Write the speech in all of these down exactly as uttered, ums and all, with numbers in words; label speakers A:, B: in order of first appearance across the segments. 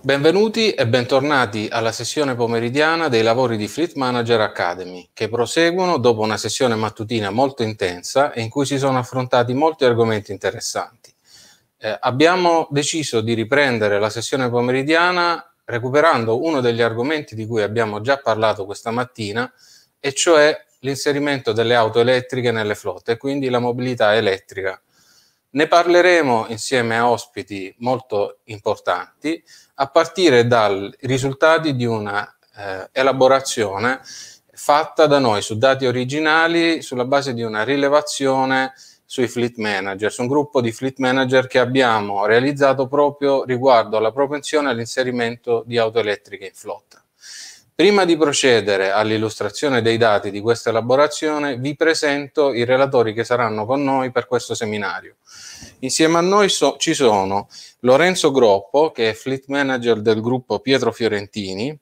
A: Benvenuti e bentornati alla sessione pomeridiana dei lavori di Fleet Manager Academy, che proseguono dopo una sessione mattutina molto intensa e in cui si sono affrontati molti argomenti interessanti. Eh, abbiamo deciso di riprendere la sessione pomeridiana recuperando uno degli argomenti di cui abbiamo già parlato questa mattina, e cioè l'inserimento delle auto elettriche nelle flotte e quindi la mobilità elettrica. Ne parleremo insieme a ospiti molto importanti, a partire dai risultati di una eh, elaborazione fatta da noi su dati originali sulla base di una rilevazione sui fleet manager, su un gruppo di fleet manager che abbiamo realizzato proprio riguardo alla propensione all'inserimento di auto elettriche in flotta. Prima di procedere all'illustrazione dei dati di questa elaborazione, vi presento i relatori che saranno con noi per questo seminario. Insieme a noi so, ci sono Lorenzo Groppo, che è Fleet Manager del gruppo Pietro Fiorentini,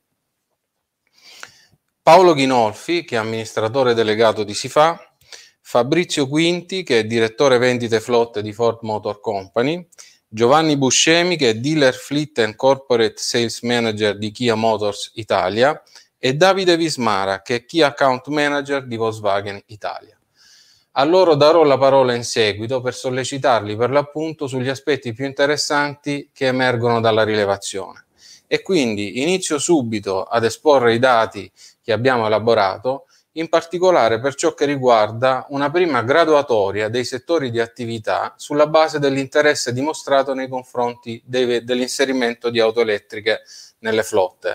A: Paolo Ghinolfi, che è amministratore delegato di SIFA, Fabrizio Quinti, che è direttore vendite flotte di Ford Motor Company, Giovanni Buscemi, che è Dealer Fleet and Corporate Sales Manager di Kia Motors Italia, e Davide Vismara, che è Key Account Manager di Volkswagen Italia. A loro darò la parola in seguito per sollecitarli per l'appunto sugli aspetti più interessanti che emergono dalla rilevazione. E quindi inizio subito ad esporre i dati che abbiamo elaborato, in particolare per ciò che riguarda una prima graduatoria dei settori di attività sulla base dell'interesse dimostrato nei confronti dell'inserimento di auto elettriche nelle flotte.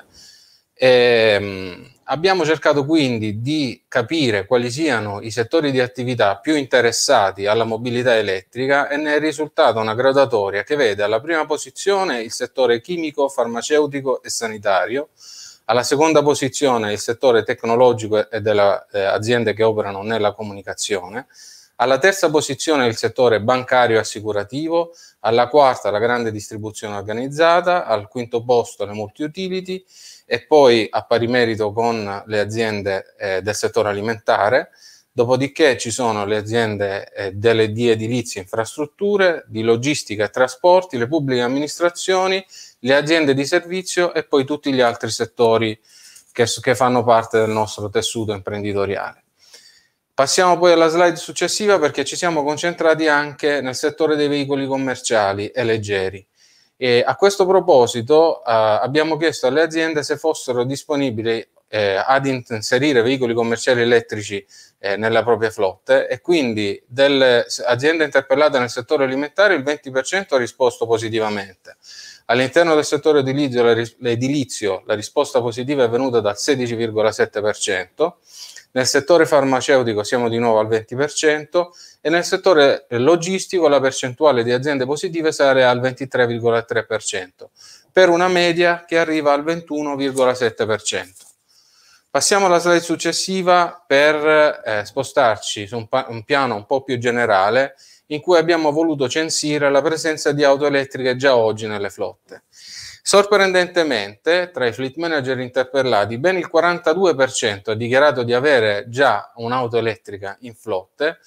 A: E, abbiamo cercato quindi di capire quali siano i settori di attività più interessati alla mobilità elettrica, e ne è risultata una graduatoria che vede alla prima posizione il settore chimico, farmaceutico e sanitario, alla seconda posizione il settore tecnologico e delle eh, aziende che operano nella comunicazione, alla terza posizione il settore bancario e assicurativo, alla quarta la grande distribuzione organizzata, al quinto posto le multi-utility e poi a pari merito con le aziende eh, del settore alimentare. Dopodiché ci sono le aziende eh, delle, di edilizie e infrastrutture, di logistica e trasporti, le pubbliche amministrazioni, le aziende di servizio e poi tutti gli altri settori che, che fanno parte del nostro tessuto imprenditoriale. Passiamo poi alla slide successiva, perché ci siamo concentrati anche nel settore dei veicoli commerciali e leggeri. E a questo proposito eh, abbiamo chiesto alle aziende se fossero disponibili eh, ad inserire veicoli commerciali elettrici eh, nella propria flotte, e quindi delle aziende interpellate nel settore alimentare il venti per cento ha risposto positivamente. All'interno del settore edilizio la, edilizio, la risposta positiva è venuta dal sedici virgola sette per cento, nel settore farmaceutico siamo di nuovo al venti per cento e nel settore logistico la percentuale di aziende positive sale al ventitré virgola tre per cento, per una media che arriva al ventuno virgola sette per cento. Passiamo alla slide successiva per eh, spostarci su un, un piano un po' più generale, in cui abbiamo voluto censire la presenza di auto elettriche già oggi nelle flotte. Sorprendentemente, tra i fleet manager interpellati, ben il quarantadue per cento ha dichiarato di avere già un'auto elettrica in flotte,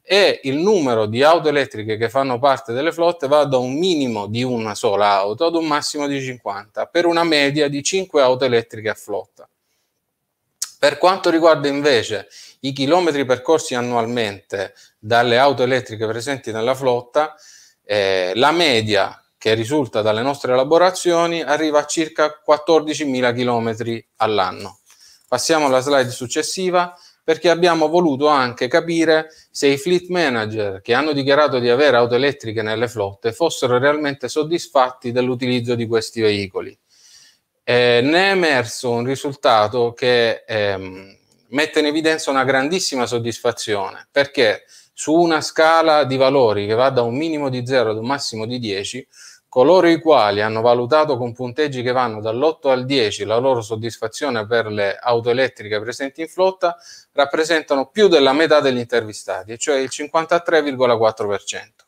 A: e il numero di auto elettriche che fanno parte delle flotte va da un minimo di una sola auto ad un massimo di cinquanta, per una media di cinque auto elettriche a flotta. Per quanto riguarda invece i chilometri percorsi annualmente dalle auto elettriche presenti nella flotta, eh, la media che risulta dalle nostre elaborazioni arriva a circa quattordicimila chilometri all'anno. Passiamo alla slide successiva, perché abbiamo voluto anche capire se i fleet manager che hanno dichiarato di avere auto elettriche nelle flotte fossero realmente soddisfatti dell'utilizzo di questi veicoli. Eh, ne è emerso un risultato che ehm, mette in evidenza una grandissima soddisfazione, perché su una scala di valori che va da un minimo di zero ad un massimo di dieci, coloro i quali hanno valutato con punteggi che vanno dall'otto al dieci la loro soddisfazione per le auto elettriche presenti in flotta rappresentano più della metà degli intervistati, cioè il cinquantatré virgola quattro per cento.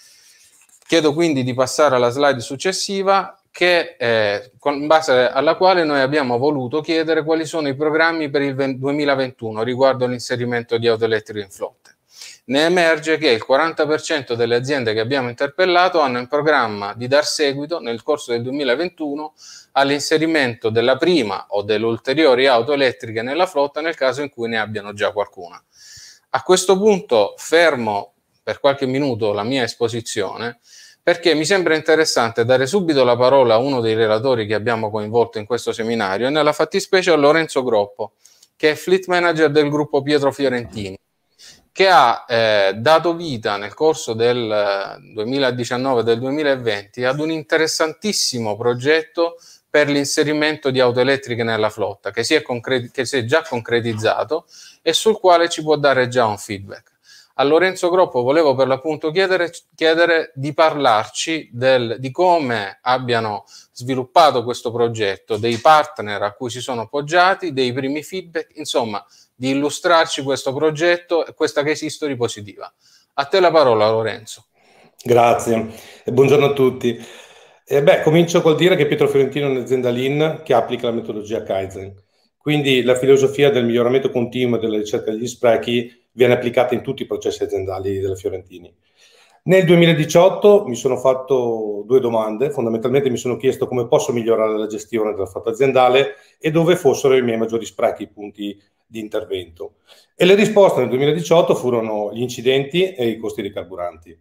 A: Chiedo quindi di passare alla slide successiva, che eh, in base alla quale noi abbiamo voluto chiedere quali sono i programmi per il duemilaventuno riguardo all'inserimento di auto elettriche in flotte. ne emerge che il quaranta per cento delle aziende che abbiamo interpellato hanno in programma di dar seguito nel corso del duemilaventuno all'inserimento della prima o delle ulteriori auto elettriche nella flotta nel caso in cui ne abbiano già qualcuna. A questo punto fermo per qualche minuto la mia esposizione, perché mi sembra interessante dare subito la parola a uno dei relatori che abbiamo coinvolto in questo seminario, e nella fattispecie a Lorenzo Groppo, che è Fleet Manager del gruppo Pietro Fiorentini, che ha eh, dato vita nel corso del duemiladiciannove e del duemilaventi ad un interessantissimo progetto per l'inserimento di auto elettriche nella flotta, che si è, che si è già concretizzato e sul quale ci può dare già un feedback. A Lorenzo Groppo volevo per l'appunto chiedere, chiedere di parlarci del, di come abbiano sviluppato questo progetto, dei partner a cui si sono appoggiati, dei primi feedback, insomma, di illustrarci questo progetto e questa case history positiva. A te la parola, Lorenzo.
B: Grazie e buongiorno a tutti. Eh beh, comincio col dire che Pietro Fiorentino è un'azienda Lean che applica la metodologia Kaizen. Quindi la filosofia del miglioramento continuo e della ricerca degli sprechi viene applicata in tutti i processi aziendali della Fiorentini. Nel duemiladiciotto mi sono fatto due domande, fondamentalmente mi sono chiesto come posso migliorare la gestione della flotta aziendale e dove fossero i miei maggiori sprechi, i punti di intervento. E le risposte nel duemiladiciotto furono gli incidenti e i costi dei carburanti.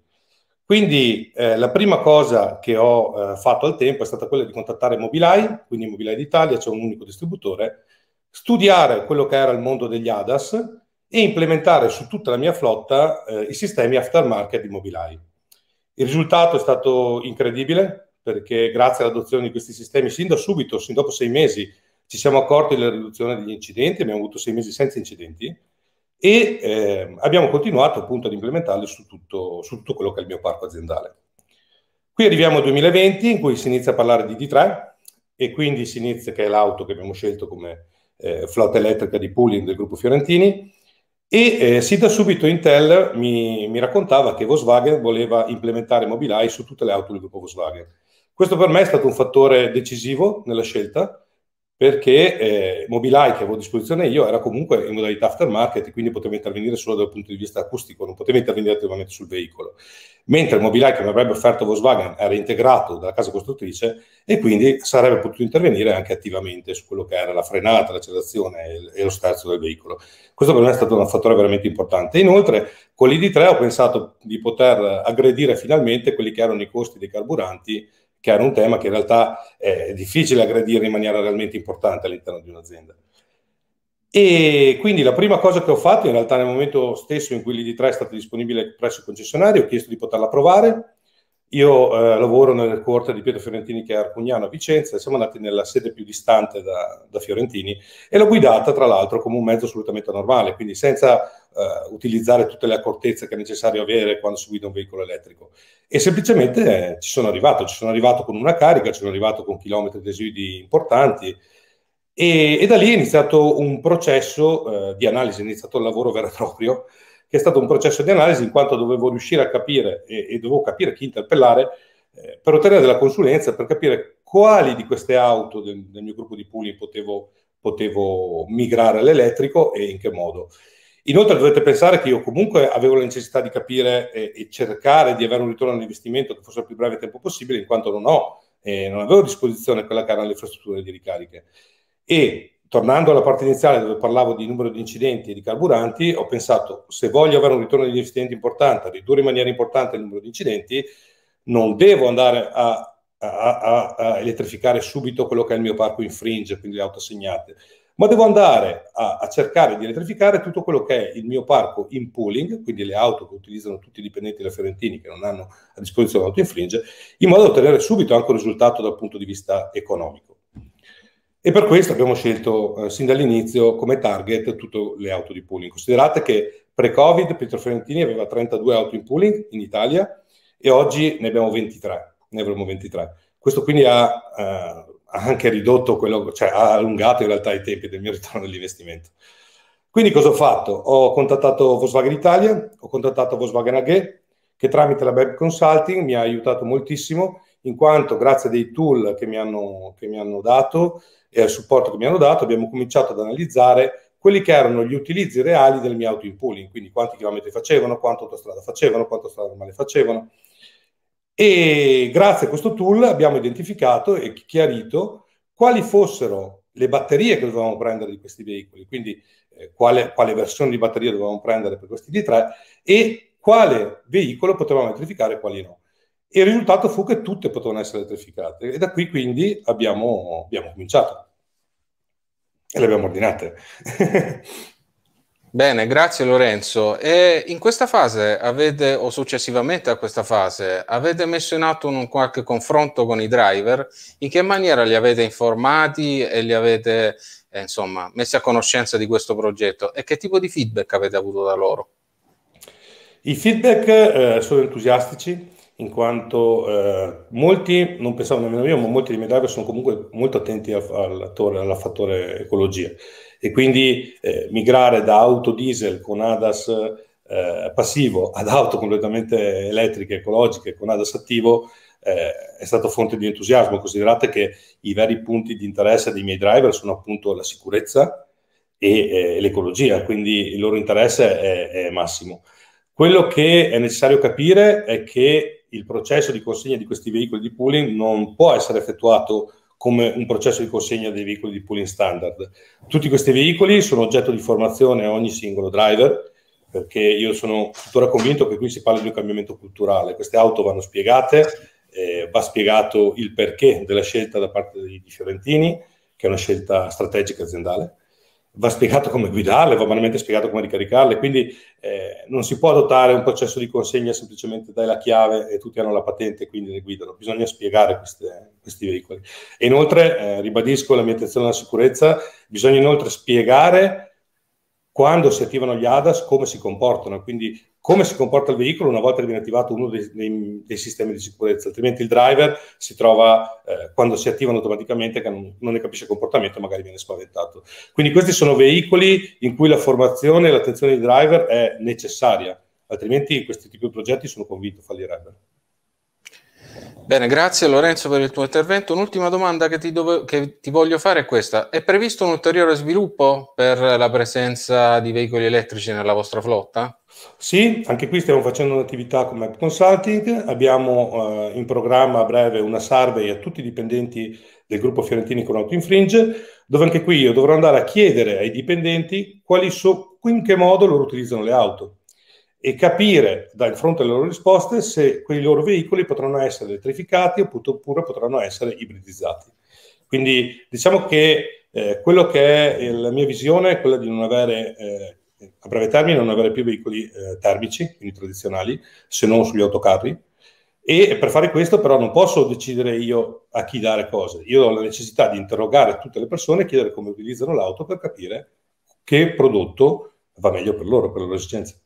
B: Quindi eh, la prima cosa che ho eh, fatto al tempo è stata quella di contattare Mobileye, quindi Mobileye d'Italia, c'è un unico distributore, studiare quello che era il mondo degli A D A S e implementare su tutta la mia flotta eh, i sistemi aftermarket di Mobileye. Il risultato è stato incredibile, perché grazie all'adozione di questi sistemi, sin da subito, sin dopo sei mesi, ci siamo accorti della riduzione degli incidenti, abbiamo avuto sei mesi senza incidenti, e eh, abbiamo continuato appunto ad implementarli su tutto, su tutto quello che è il mio parco aziendale. Qui arriviamo al duemilaventi, in cui si inizia a parlare di D tre, e quindi si inizia, che è l'auto che abbiamo scelto come eh, flotta elettrica di pooling del gruppo Fiorentini, e eh, sin da subito Intel mi, mi raccontava che Volkswagen voleva implementare Mobileye su tutte le auto del gruppo Volkswagen. Questo per me è stato un fattore decisivo nella scelta, perché eh, Mobileye che avevo a disposizione io era comunque in modalità aftermarket e quindi poteva intervenire solo dal punto di vista acustico, non poteva intervenire attivamente sul veicolo, mentre il Mobileye che mi avrebbe offerto Volkswagen era integrato dalla casa costruttrice e quindi sarebbe potuto intervenire anche attivamente su quello che era la frenata, l'accelerazione e lo sterzo del veicolo. Questo per me è stato un fattore veramente importante. Inoltre con l'I D tre ho pensato di poter aggredire finalmente quelli che erano i costi dei carburanti, che era un tema che in realtà è difficile aggredire in maniera realmente importante all'interno di un'azienda. E quindi la prima cosa che ho fatto, in realtà nel momento stesso in cui l'I D tre è stata disponibile presso il concessionario, ho chiesto di poterla provare. Io eh, lavoro nel quartier di Pietro Fiorentini, che è Arcugnano a Vicenza, e siamo andati nella sede più distante da, da Fiorentini, e l'ho guidata tra l'altro come un mezzo assolutamente normale, quindi senza eh, utilizzare tutte le accortezze che è necessario avere quando si guida un veicolo elettrico. E semplicemente eh, ci sono arrivato, ci sono arrivato con una carica, ci sono arrivato con chilometri residui importanti, e, e da lì è iniziato un processo eh, di analisi, è iniziato il lavoro vero e proprio, che è stato un processo di analisi in quanto dovevo riuscire a capire e, e dovevo capire chi interpellare eh, per ottenere della consulenza, per capire quali di queste auto del, del mio gruppo di pooling potevo, potevo migrare all'elettrico e in che modo. Inoltre dovete pensare che io comunque avevo la necessità di capire e, e cercare di avere un ritorno all'investimento che fosse il più breve tempo possibile, in quanto non ho, eh, non avevo a disposizione quella che erano le infrastrutture di ricariche. E tornando alla parte iniziale dove parlavo di numero di incidenti e di carburanti, ho pensato, se voglio avere un ritorno degli investimenti importante, ridurre in maniera importante il numero di incidenti, non devo andare a, a, a, a elettrificare subito quello che è il mio parco in fringe, quindi le auto assegnate, ma devo andare a, a cercare di elettrificare tutto quello che è il mio parco in pooling, quindi le auto che utilizzano tutti i dipendenti della Fiorentini che non hanno a disposizione l'auto in fringe, in modo da ottenere subito anche un risultato dal punto di vista economico. E per questo abbiamo scelto eh, sin dall'inizio come target tutte le auto di pooling. Considerate che pre-Covid Pietro Fiorentini aveva trentadue auto in pooling in Italia e oggi ne abbiamo ventitré, ne avremo ventitré. Questo quindi ha, eh, ha anche ridotto quello, cioè ha allungato in realtà i tempi del mio ritorno dell'investimento. Quindi cosa ho fatto? Ho contattato Volkswagen Italia, ho contattato Volkswagen A G, che tramite la B E B Consulting mi ha aiutato moltissimo, in quanto grazie a dei tool che mi hanno, che mi hanno dato e al supporto che mi hanno dato abbiamo cominciato ad analizzare quelli che erano gli utilizzi reali delle mie auto in pooling, quindi quanti chilometri facevano, quanto autostrada facevano, quanto strada normale facevano. E grazie a questo tool abbiamo identificato e chiarito quali fossero le batterie che dovevamo prendere di questi veicoli, quindi eh, quale, quale versione di batteria dovevamo prendere per questi D tre e quale veicolo potevamo elettrificare e quali no. E il risultato fu che tutte potevano essere elettrificate e da qui quindi abbiamo, abbiamo cominciato e le abbiamo ordinate.
A: Bene, grazie Lorenzo. E in questa fase avete, o successivamente a questa fase, avete messo in atto un qualche confronto con i driver? In che maniera li avete informati e li avete, eh, insomma, messi a conoscenza di questo progetto? E che tipo di feedback avete avuto da loro?
B: I feedback eh, sono entusiastici, in quanto eh, molti, non pensavo nemmeno io, ma molti dei miei driver sono comunque molto attenti al, al, al fattore ecologia. E quindi eh, migrare da auto diesel con A D A S eh, passivo ad auto completamente elettriche, ecologiche, con A D A S attivo, eh, è stato fonte di entusiasmo. Considerate che i veri punti di interesse dei miei driver sono appunto la sicurezza e eh, l'ecologia, quindi il loro interesse è, è massimo. Quello che è necessario capire è che il processo di consegna di questi veicoli di pooling non può essere effettuato come un processo di consegna dei veicoli di pooling standard. Tutti questi veicoli sono oggetto di formazione a ogni singolo driver, perché io sono tuttora convinto che qui si parla di un cambiamento culturale. Queste auto vanno spiegate, eh, va spiegato il perché della scelta da parte di, di Fiorentini, che è una scelta strategica aziendale. Va spiegato come guidarle, va banalmente spiegato come ricaricarle, quindi eh, non si può adottare un processo di consegna semplicemente dai la chiave e tutti hanno la patente e quindi le guidano, bisogna spiegare queste, questi veicoli. E inoltre, eh, ribadisco la mia attenzione alla sicurezza, bisogna inoltre spiegare quando si attivano gli A D A S come si comportano, quindi come si comporta il veicolo una volta che viene attivato uno dei, dei, dei sistemi di sicurezza, altrimenti il driver si trova, eh, quando si attivano automaticamente, che non, non ne capisce il comportamento e magari viene spaventato. Quindi questi sono veicoli in cui la formazione e l'attenzione dei driver è necessaria, altrimenti questi tipi di progetti sono convinto fallirebbero.
A: Bene, grazie Lorenzo per il tuo intervento. Un'ultima domanda che ti, dove, che ti voglio fare è questa. È previsto un ulteriore sviluppo per la presenza di veicoli elettrici nella vostra flotta?
B: Sì, anche qui stiamo facendo un'attività come Map Consulting, abbiamo eh, in programma a breve una survey a tutti i dipendenti del gruppo Fiorentini con Auto Infringe, dove anche qui io dovrò andare a chiedere ai dipendenti quali so, in che modo loro utilizzano le auto e capire dal fronte alle loro risposte se quei loro veicoli potranno essere elettrificati oppure potranno essere ibridizzati. Quindi diciamo che eh, quello che è la mia visione è quella di non avere, eh, a breve termine, non avere più veicoli eh, termici, quindi tradizionali, se non sugli autocarri. E per fare questo però non posso decidere io a chi dare cose. Io ho la necessità di interrogare tutte le persone e chiedere come utilizzano l'auto per capire che prodotto va meglio per loro, per le loro esigenze.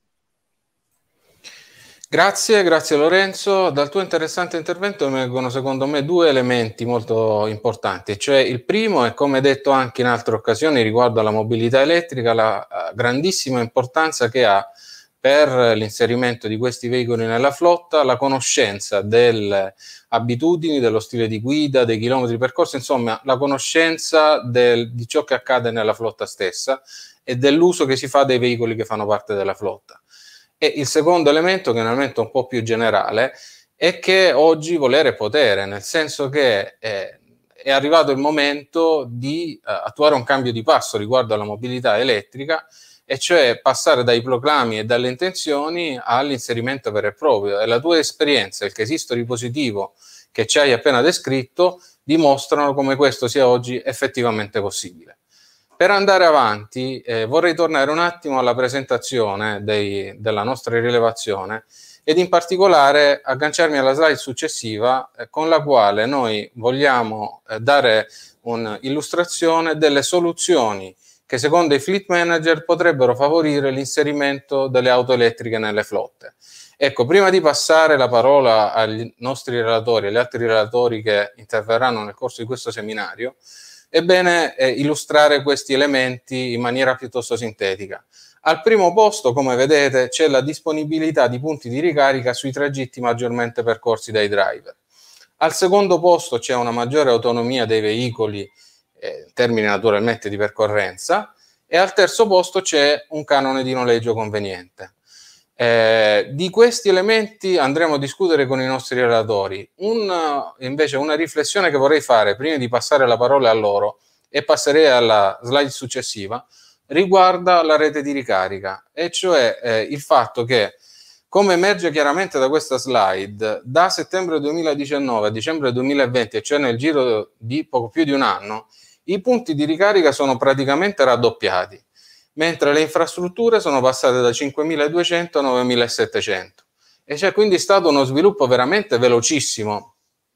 A: Grazie, grazie Lorenzo. Dal tuo interessante intervento emergono secondo me due elementi molto importanti, cioè il primo è, come detto anche in altre occasioni riguardo alla mobilità elettrica, la grandissima importanza che ha per l'inserimento di questi veicoli nella flotta la conoscenza delle abitudini, dello stile di guida, dei chilometri percorsi, insomma la conoscenza del, di ciò che accade nella flotta stessa e dell'uso che si fa dei veicoli che fanno parte della flotta. E il secondo elemento, che è un elemento un po' più generale, è che oggi volere è potere, nel senso che eh, è arrivato il momento di eh, attuare un cambio di passo riguardo alla mobilità elettrica, e cioè passare dai proclami e dalle intenzioni all'inserimento vero e proprio. E la tua esperienza, il case history positivo che ci hai appena descritto, dimostrano come questo sia oggi effettivamente possibile. Per andare avanti eh, vorrei tornare un attimo alla presentazione dei, della nostra rilevazione ed in particolare agganciarmi alla slide successiva eh, con la quale noi vogliamo eh, dare un'illustrazione delle soluzioni che secondo i fleet manager potrebbero favorire l'inserimento delle auto elettriche nelle flotte. Ecco, prima di passare la parola agli nostri relatori, agli altri relatori che interverranno nel corso di questo seminario, è bene eh, illustrare questi elementi in maniera piuttosto sintetica. Al primo posto, come vedete, c'è la disponibilità di punti di ricarica sui tragitti maggiormente percorsi dai driver. Al secondo posto c'è una maggiore autonomia dei veicoli, eh, in termini naturalmente di percorrenza, e al terzo posto c'è un canone di noleggio conveniente. Eh, di questi elementi andremo a discutere con i nostri relatori. Un, invece una riflessione che vorrei fare prima di passare la parola a loro, e passerei alla slide successiva, riguarda la rete di ricarica, e cioè eh, il fatto che, come emerge chiaramente da questa slide, da settembre duemiladiciannove a dicembre duemilaventi, cioè nel giro di poco più di un anno, i punti di ricarica sono praticamente raddoppiati, mentre le infrastrutture sono passate da cinquemiladuecento a novemilasettecento, e c'è quindi stato uno sviluppo veramente velocissimo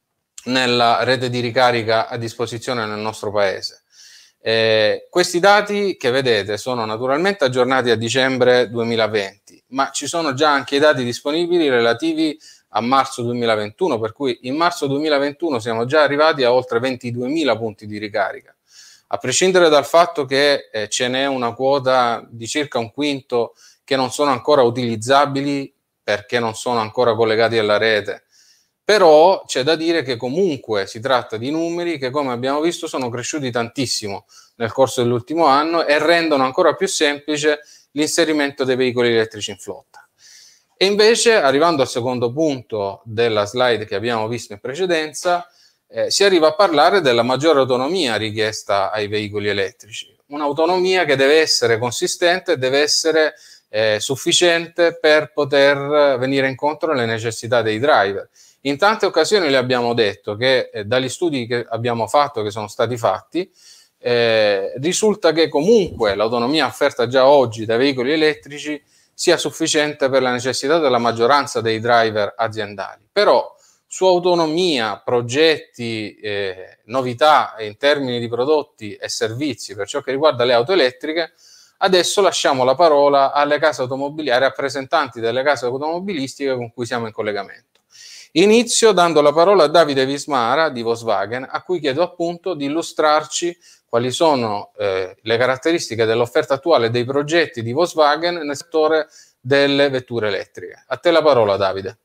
A: nella rete di ricarica a disposizione nel nostro paese. Eh, questi dati che vedete sono naturalmente aggiornati a dicembre duemilaventi, ma ci sono già anche i dati disponibili relativi a marzo duemilaventuno, per cui in marzo duemilaventuno siamo già arrivati a oltre ventiduemila punti di ricarica. A prescindere dal fatto che eh, ce n'è una quota di circa un quinto che non sono ancora utilizzabili perché non sono ancora collegati alla rete, però c'è da dire che comunque si tratta di numeri che, come abbiamo visto, sono cresciuti tantissimo nel corso dell'ultimo anno e rendono ancora più semplice l'inserimento dei veicoli elettrici in flotta. E invece, arrivando al secondo punto della slide che abbiamo visto in precedenza, Eh, si arriva a parlare della maggiore autonomia richiesta ai veicoli elettrici, un'autonomia che deve essere consistente, deve essere eh, sufficiente per poter venire incontro alle necessità dei driver. In tante occasioni le abbiamo detto che eh, dagli studi che abbiamo fatto, che sono stati fatti, eh, risulta che comunque l'autonomia offerta già oggi dai veicoli elettrici sia sufficiente per la necessità della maggioranza dei driver aziendali. Però su autonomia, progetti, eh, novità in termini di prodotti e servizi per ciò che riguarda le auto elettriche, adesso lasciamo la parola alle case automobiliari, ai rappresentanti delle case automobilistiche con cui siamo in collegamento. Inizio dando la parola a Davide Vismara di Volkswagen, a cui chiedo appunto di illustrarci quali sono eh, le caratteristiche dell'offerta attuale dei progetti di Volkswagen nel settore delle vetture elettriche. A te la parola, Davide.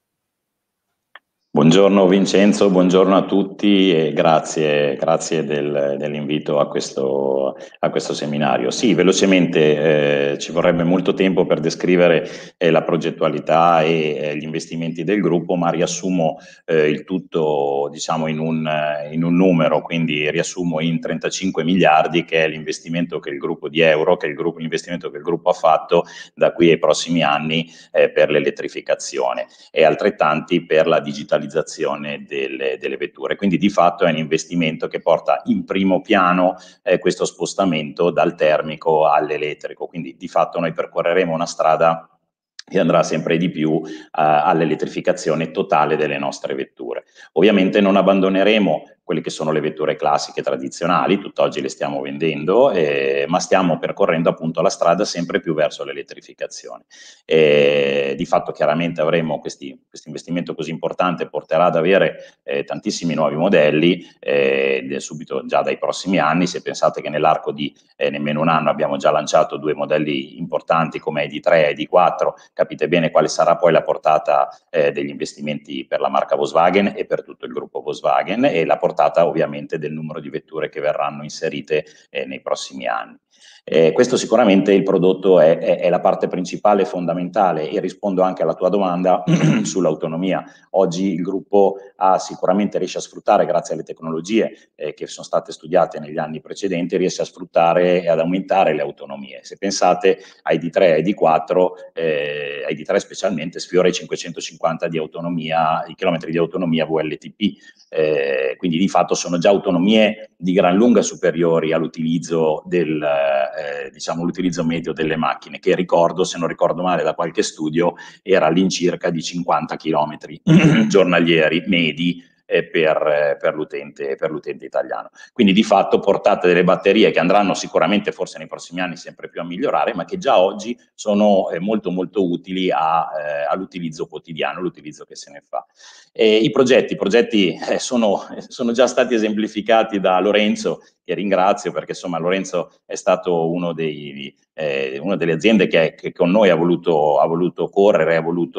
C: Buongiorno Vincenzo, buongiorno a tutti e grazie, grazie del, dell'invito a questo, a questo seminario. Sì, velocemente, eh, ci vorrebbe molto tempo per descrivere eh, la progettualità e eh, gli investimenti del gruppo, ma riassumo eh, il tutto, diciamo, in un, in un numero, quindi riassumo in trentacinque miliardi, che è l'investimento che il gruppo di euro, che il gruppo, l'investimento che il gruppo ha fatto da qui ai prossimi anni eh, per l'elettrificazione, e altrettanti per la digitalizzazione Delle, delle vetture. Quindi di fatto è un investimento che porta in primo piano eh, questo spostamento dal termico all'elettrico, quindi di fatto noi percorreremo una strada che andrà sempre di più eh, all'elettrificazione totale delle nostre vetture. Ovviamente non abbandoneremo quelle che sono le vetture classiche tradizionali, tutt'oggi le stiamo vendendo, eh, ma stiamo percorrendo appunto la strada sempre più verso l'elettrificazione. Eh, di fatto chiaramente avremo questi, questo investimento così importante, porterà ad avere eh, tantissimi nuovi modelli, eh, subito già dai prossimi anni. Se pensate che nell'arco di eh, nemmeno un anno abbiamo già lanciato due modelli importanti come I D tre e I D quattro, capite bene quale sarà poi la portata eh, degli investimenti per la marca Volkswagen e per tutto il gruppo Volkswagen, e la portata ovviamente del numero di vetture che verranno inserite eh, nei prossimi anni. Eh, questo sicuramente il prodotto è, è, è la parte principale e fondamentale, e rispondo anche alla tua domanda sull'autonomia. Oggi il gruppo ha sicuramente riesce a sfruttare, grazie alle tecnologie eh, che sono state studiate negli anni precedenti, riesce a sfruttare e ad aumentare le autonomie. Se pensate ai D tre e ai D quattro, eh, ai D tre specialmente sfiora i cinquecentocinquanta di autonomia, i chilometri di autonomia V L T P, eh, quindi di fatto sono già autonomie di gran lunga superiori all'utilizzo del eh, diciamo l'utilizzo medio delle macchine, che ricordo, se non ricordo male da qualche studio, era all'incirca di cinquanta chilometri giornalieri medi eh, per, eh, per l'utente per l'utente italiano. Quindi di fatto portate delle batterie che andranno sicuramente forse nei prossimi anni sempre più a migliorare, ma che già oggi sono eh, molto molto utili a, eh, all'utilizzo quotidiano, l'utilizzo che se ne fa. E i progetti, i progetti eh, sono, sono già stati esemplificati da Lorenzo, che ringrazio perché insomma Lorenzo è stato uno dei, eh, una delle aziende che, che con noi ha voluto, ha voluto correre, ha voluto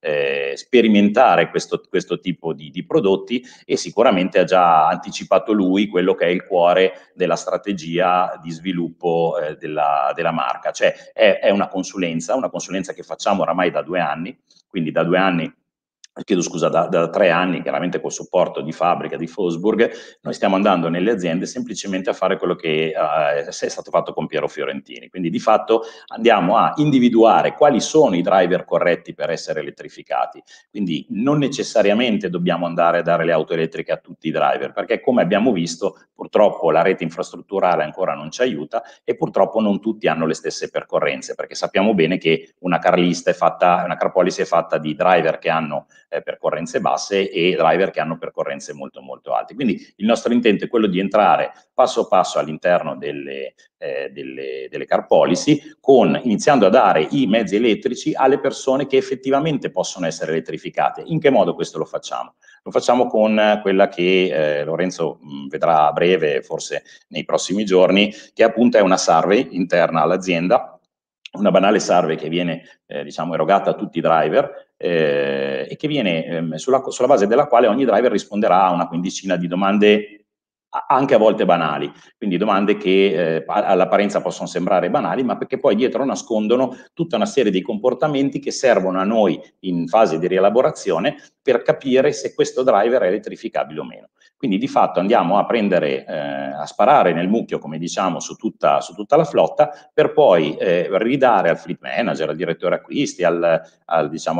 C: eh, sperimentare questo, questo tipo di, di prodotti, e sicuramente ha già anticipato lui quello che è il cuore della strategia di sviluppo eh, della, della marca. Cioè è, è una consulenza, una consulenza che facciamo oramai da due anni, quindi da due anni chiedo scusa, da, da tre anni, chiaramente col supporto di fabbrica di Wolfsburg, noi stiamo andando nelle aziende semplicemente a fare quello che eh, è stato fatto con Piero Fiorentini. Quindi di fatto andiamo a individuare quali sono i driver corretti per essere elettrificati. Quindi non necessariamente dobbiamo andare a dare le auto elettriche a tutti i driver, perché come abbiamo visto purtroppo la rete infrastrutturale ancora non ci aiuta, e purtroppo non tutti hanno le stesse percorrenze, perché sappiamo bene che una car list è fatta, una car policy è fatta di driver che hanno Eh, percorrenze basse e driver che hanno percorrenze molto molto alte. Quindi il nostro intento è quello di entrare passo passo all'interno delle, eh, delle, delle car policy, con, iniziando a dare i mezzi elettrici alle persone che effettivamente possono essere elettrificate. In che modo questo lo facciamo? Lo facciamo con quella che eh, Lorenzo mh, vedrà a breve, forse nei prossimi giorni, che appunto è una survey interna all'azienda, una banale survey che viene eh, diciamo erogata a tutti i driver eh, e che viene ehm, sulla, sulla base della quale ogni driver risponderà a una quindicina di domande, anche a volte banali, quindi domande che eh, all'apparenza possono sembrare banali, ma perché poi dietro nascondono tutta una serie di comportamenti che servono a noi in fase di rielaborazione per capire se questo driver è elettrificabile o meno. Quindi di fatto andiamo a prendere, eh, a sparare nel mucchio, come diciamo, su tutta, su tutta la flotta, per poi eh, ridare al fleet manager, al direttore acquisti, al, al, diciamo,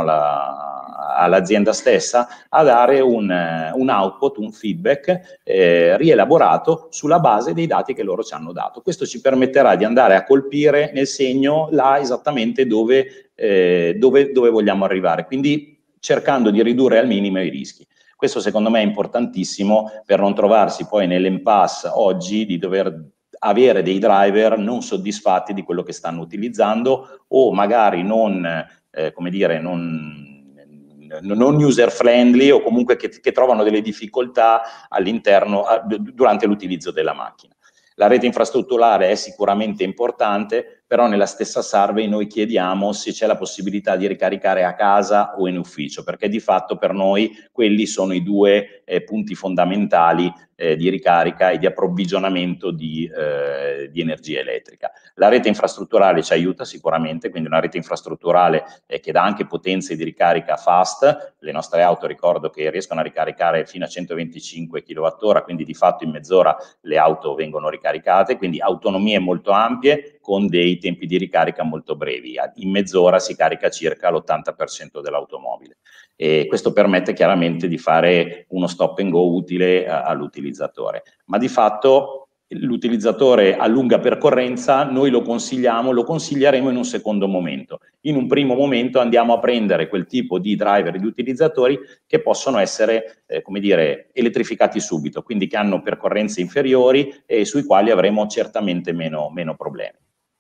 C: all'azienda stessa, a dare un, un output, un feedback eh, rielaborato sulla base dei dati che loro ci hanno dato. Questo ci permetterà di andare a colpire nel segno là esattamente dove, eh, dove, dove vogliamo arrivare, quindi cercando di ridurre al minimo i rischi. Questo secondo me è importantissimo per non trovarsi poi nell'impasse oggi di dover avere dei driver non soddisfatti di quello che stanno utilizzando, o magari non, eh, come dire, non, non user friendly, o comunque che, che trovano delle difficoltà all'interno, durante l'utilizzo della macchina. La rete infrastrutturale è sicuramente importante, però nella stessa survey noi chiediamo se c'è la possibilità di ricaricare a casa o in ufficio, perché di fatto per noi quelli sono i due eh, punti fondamentali eh, di ricarica e di approvvigionamento di, eh, di energia elettrica. La rete infrastrutturale ci aiuta sicuramente, quindi una rete infrastrutturale eh, che dà anche potenze di ricarica fast. Le nostre auto, ricordo che riescono a ricaricare fino a centoventicinque chilowattora, quindi di fatto in mezz'ora le auto vengono ricaricate, quindi autonomie molto ampie con dei tempi di ricarica molto brevi. In mezz'ora si carica circa l'ottanta per cento dell'automobile, e questo permette chiaramente di fare uno stop and go utile all'utilizzatore, ma di fatto l'utilizzatore a lunga percorrenza noi lo consigliamo, lo consiglieremo in un secondo momento. In un primo momento andiamo a prendere quel tipo di driver, di utilizzatori che possono essere, eh, come dire, elettrificati subito, quindi che hanno percorrenze inferiori e sui quali avremo certamente meno, meno problemi.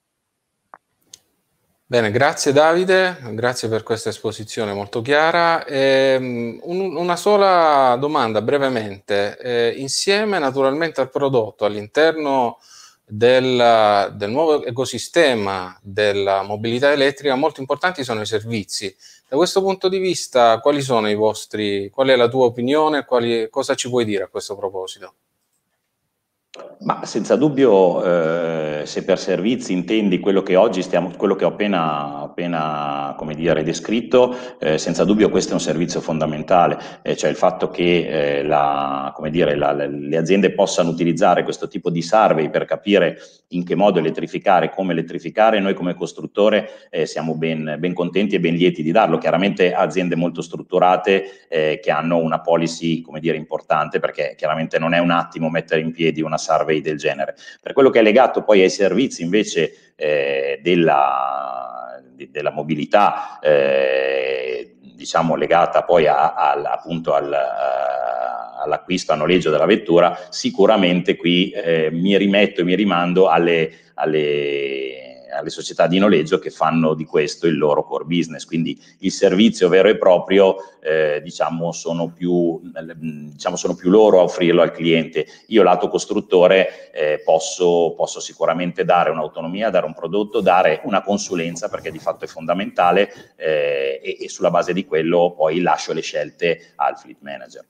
A: Bene, grazie Davide, grazie per questa esposizione molto chiara. Eh, un, una sola domanda brevemente, eh, insieme naturalmente al prodotto, all'interno del, del nuovo ecosistema della mobilità elettrica, molto importanti sono i servizi. Da questo punto di vista, quali sono i vostri, qual è la tua opinione, quali, cosa ci puoi dire a questo proposito?
C: Ma senza dubbio, eh, se per servizi intendi quello che oggi stiamo, quello che ho appena, appena come dire, descritto, eh, senza dubbio questo è un servizio fondamentale, eh, cioè il fatto che eh, la, come dire, la, le aziende possano utilizzare questo tipo di survey per capire in che modo elettrificare, come elettrificare. Noi come costruttore eh, siamo ben, ben contenti e ben lieti di darlo, chiaramente aziende molto strutturate eh, che hanno una policy, come dire, importante, perché chiaramente non è un attimo mettere in piedi una survey del genere. Per quello che è legato poi ai servizi invece eh, della, de, della mobilità, eh, diciamo legata poi a, a, appunto al, a, all'acquisto, a noleggio della vettura, sicuramente qui eh, mi rimetto e mi rimando alle, alle alle società di noleggio che fanno di questo il loro core business, quindi il servizio vero e proprio eh, diciamo, sono più, diciamo sono più loro a offrirlo al cliente. Io lato costruttore eh, posso, posso sicuramente dare un'autonomia, dare un prodotto, dare una consulenza, perché di fatto è fondamentale, eh, e, e sulla base di quello poi lascio le scelte al fleet manager.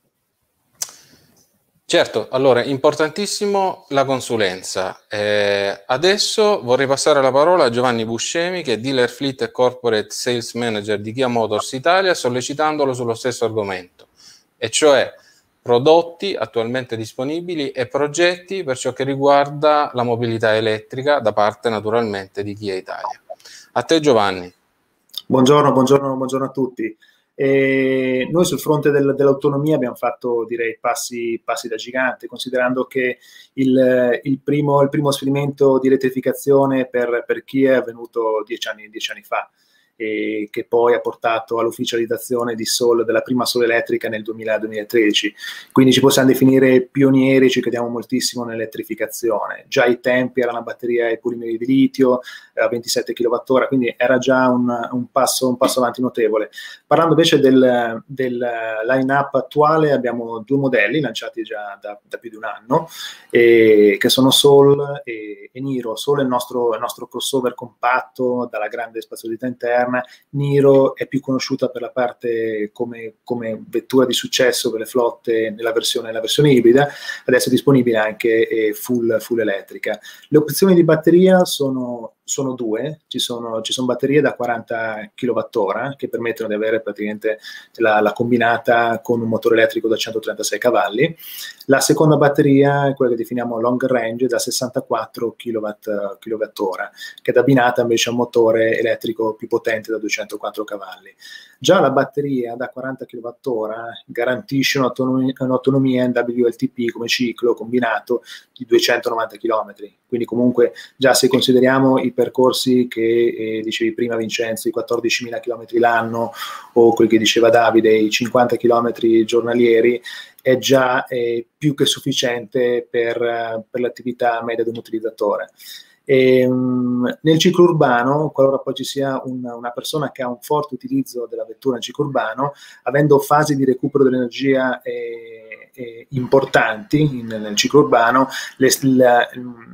A: Certo, allora, importantissimo la consulenza. Eh, adesso vorrei passare la parola a Giovanni Buscemi, che è Dealer Fleet e Corporate Sales Manager di Kia Motors Italia, sollecitandolo sullo stesso argomento, e cioè prodotti attualmente disponibili e progetti per ciò che riguarda la mobilità elettrica da parte naturalmente di Kia Italia. A te Giovanni.
D: Buongiorno, buongiorno, buongiorno a tutti. E noi sul fronte del, dell'autonomia abbiamo fatto, direi, passi, passi da gigante, considerando che il, il, primo, il primo esperimento di elettrificazione per, per Kia è avvenuto dieci anni, dieci anni fa, e che poi ha portato all'ufficializzazione di Soul, della prima Soul elettrica nel duemila duemilatredici. Quindi ci possiamo definire pionieri, ci crediamo moltissimo nell'elettrificazione. Già ai tempi era una batteria ai polimeri di litio a ventisette chilowattora, quindi era già un, un, passo, un passo avanti notevole. Parlando invece del, del line-up attuale, abbiamo due modelli lanciati già da, da più di un anno, e, che sono Soul e, e Niro. Soul è il nostro, il nostro crossover compatto dalla grande spaziosità interna. Niro è più conosciuta per la parte come, come vettura di successo per le flotte nella versione, nella versione ibrida, adesso è disponibile anche eh, full, full elettrica. Le opzioni di batteria sono, sono due, ci sono, ci sono batterie da quaranta chilowattora che permettono di avere praticamente la, la combinata con un motore elettrico da centotrentasei cavalli. La seconda batteria è quella che definiamo long range, da sessantaquattro chilowattora, che è abbinata invece a un motore elettrico più potente da duecentoquattro cavalli. Già la batteria da quaranta chilowattora garantisce un'autonomia, un'autonomia in W L T P come ciclo combinato di duecentonovanta chilometri, quindi comunque già se consideriamo i percorsi che eh, dicevi prima Vincenzo, i quattordicimila chilometri l'anno, o quel che diceva Davide, i cinquanta chilometri giornalieri, è già eh, più che sufficiente per, uh, per l'attività media di un utilizzatore. E, um, nel ciclo urbano, qualora poi ci sia un, una persona che ha un forte utilizzo della vettura nel ciclo urbano, avendo fasi di recupero dell'energia eh, eh, importanti in, nel ciclo urbano, le, la,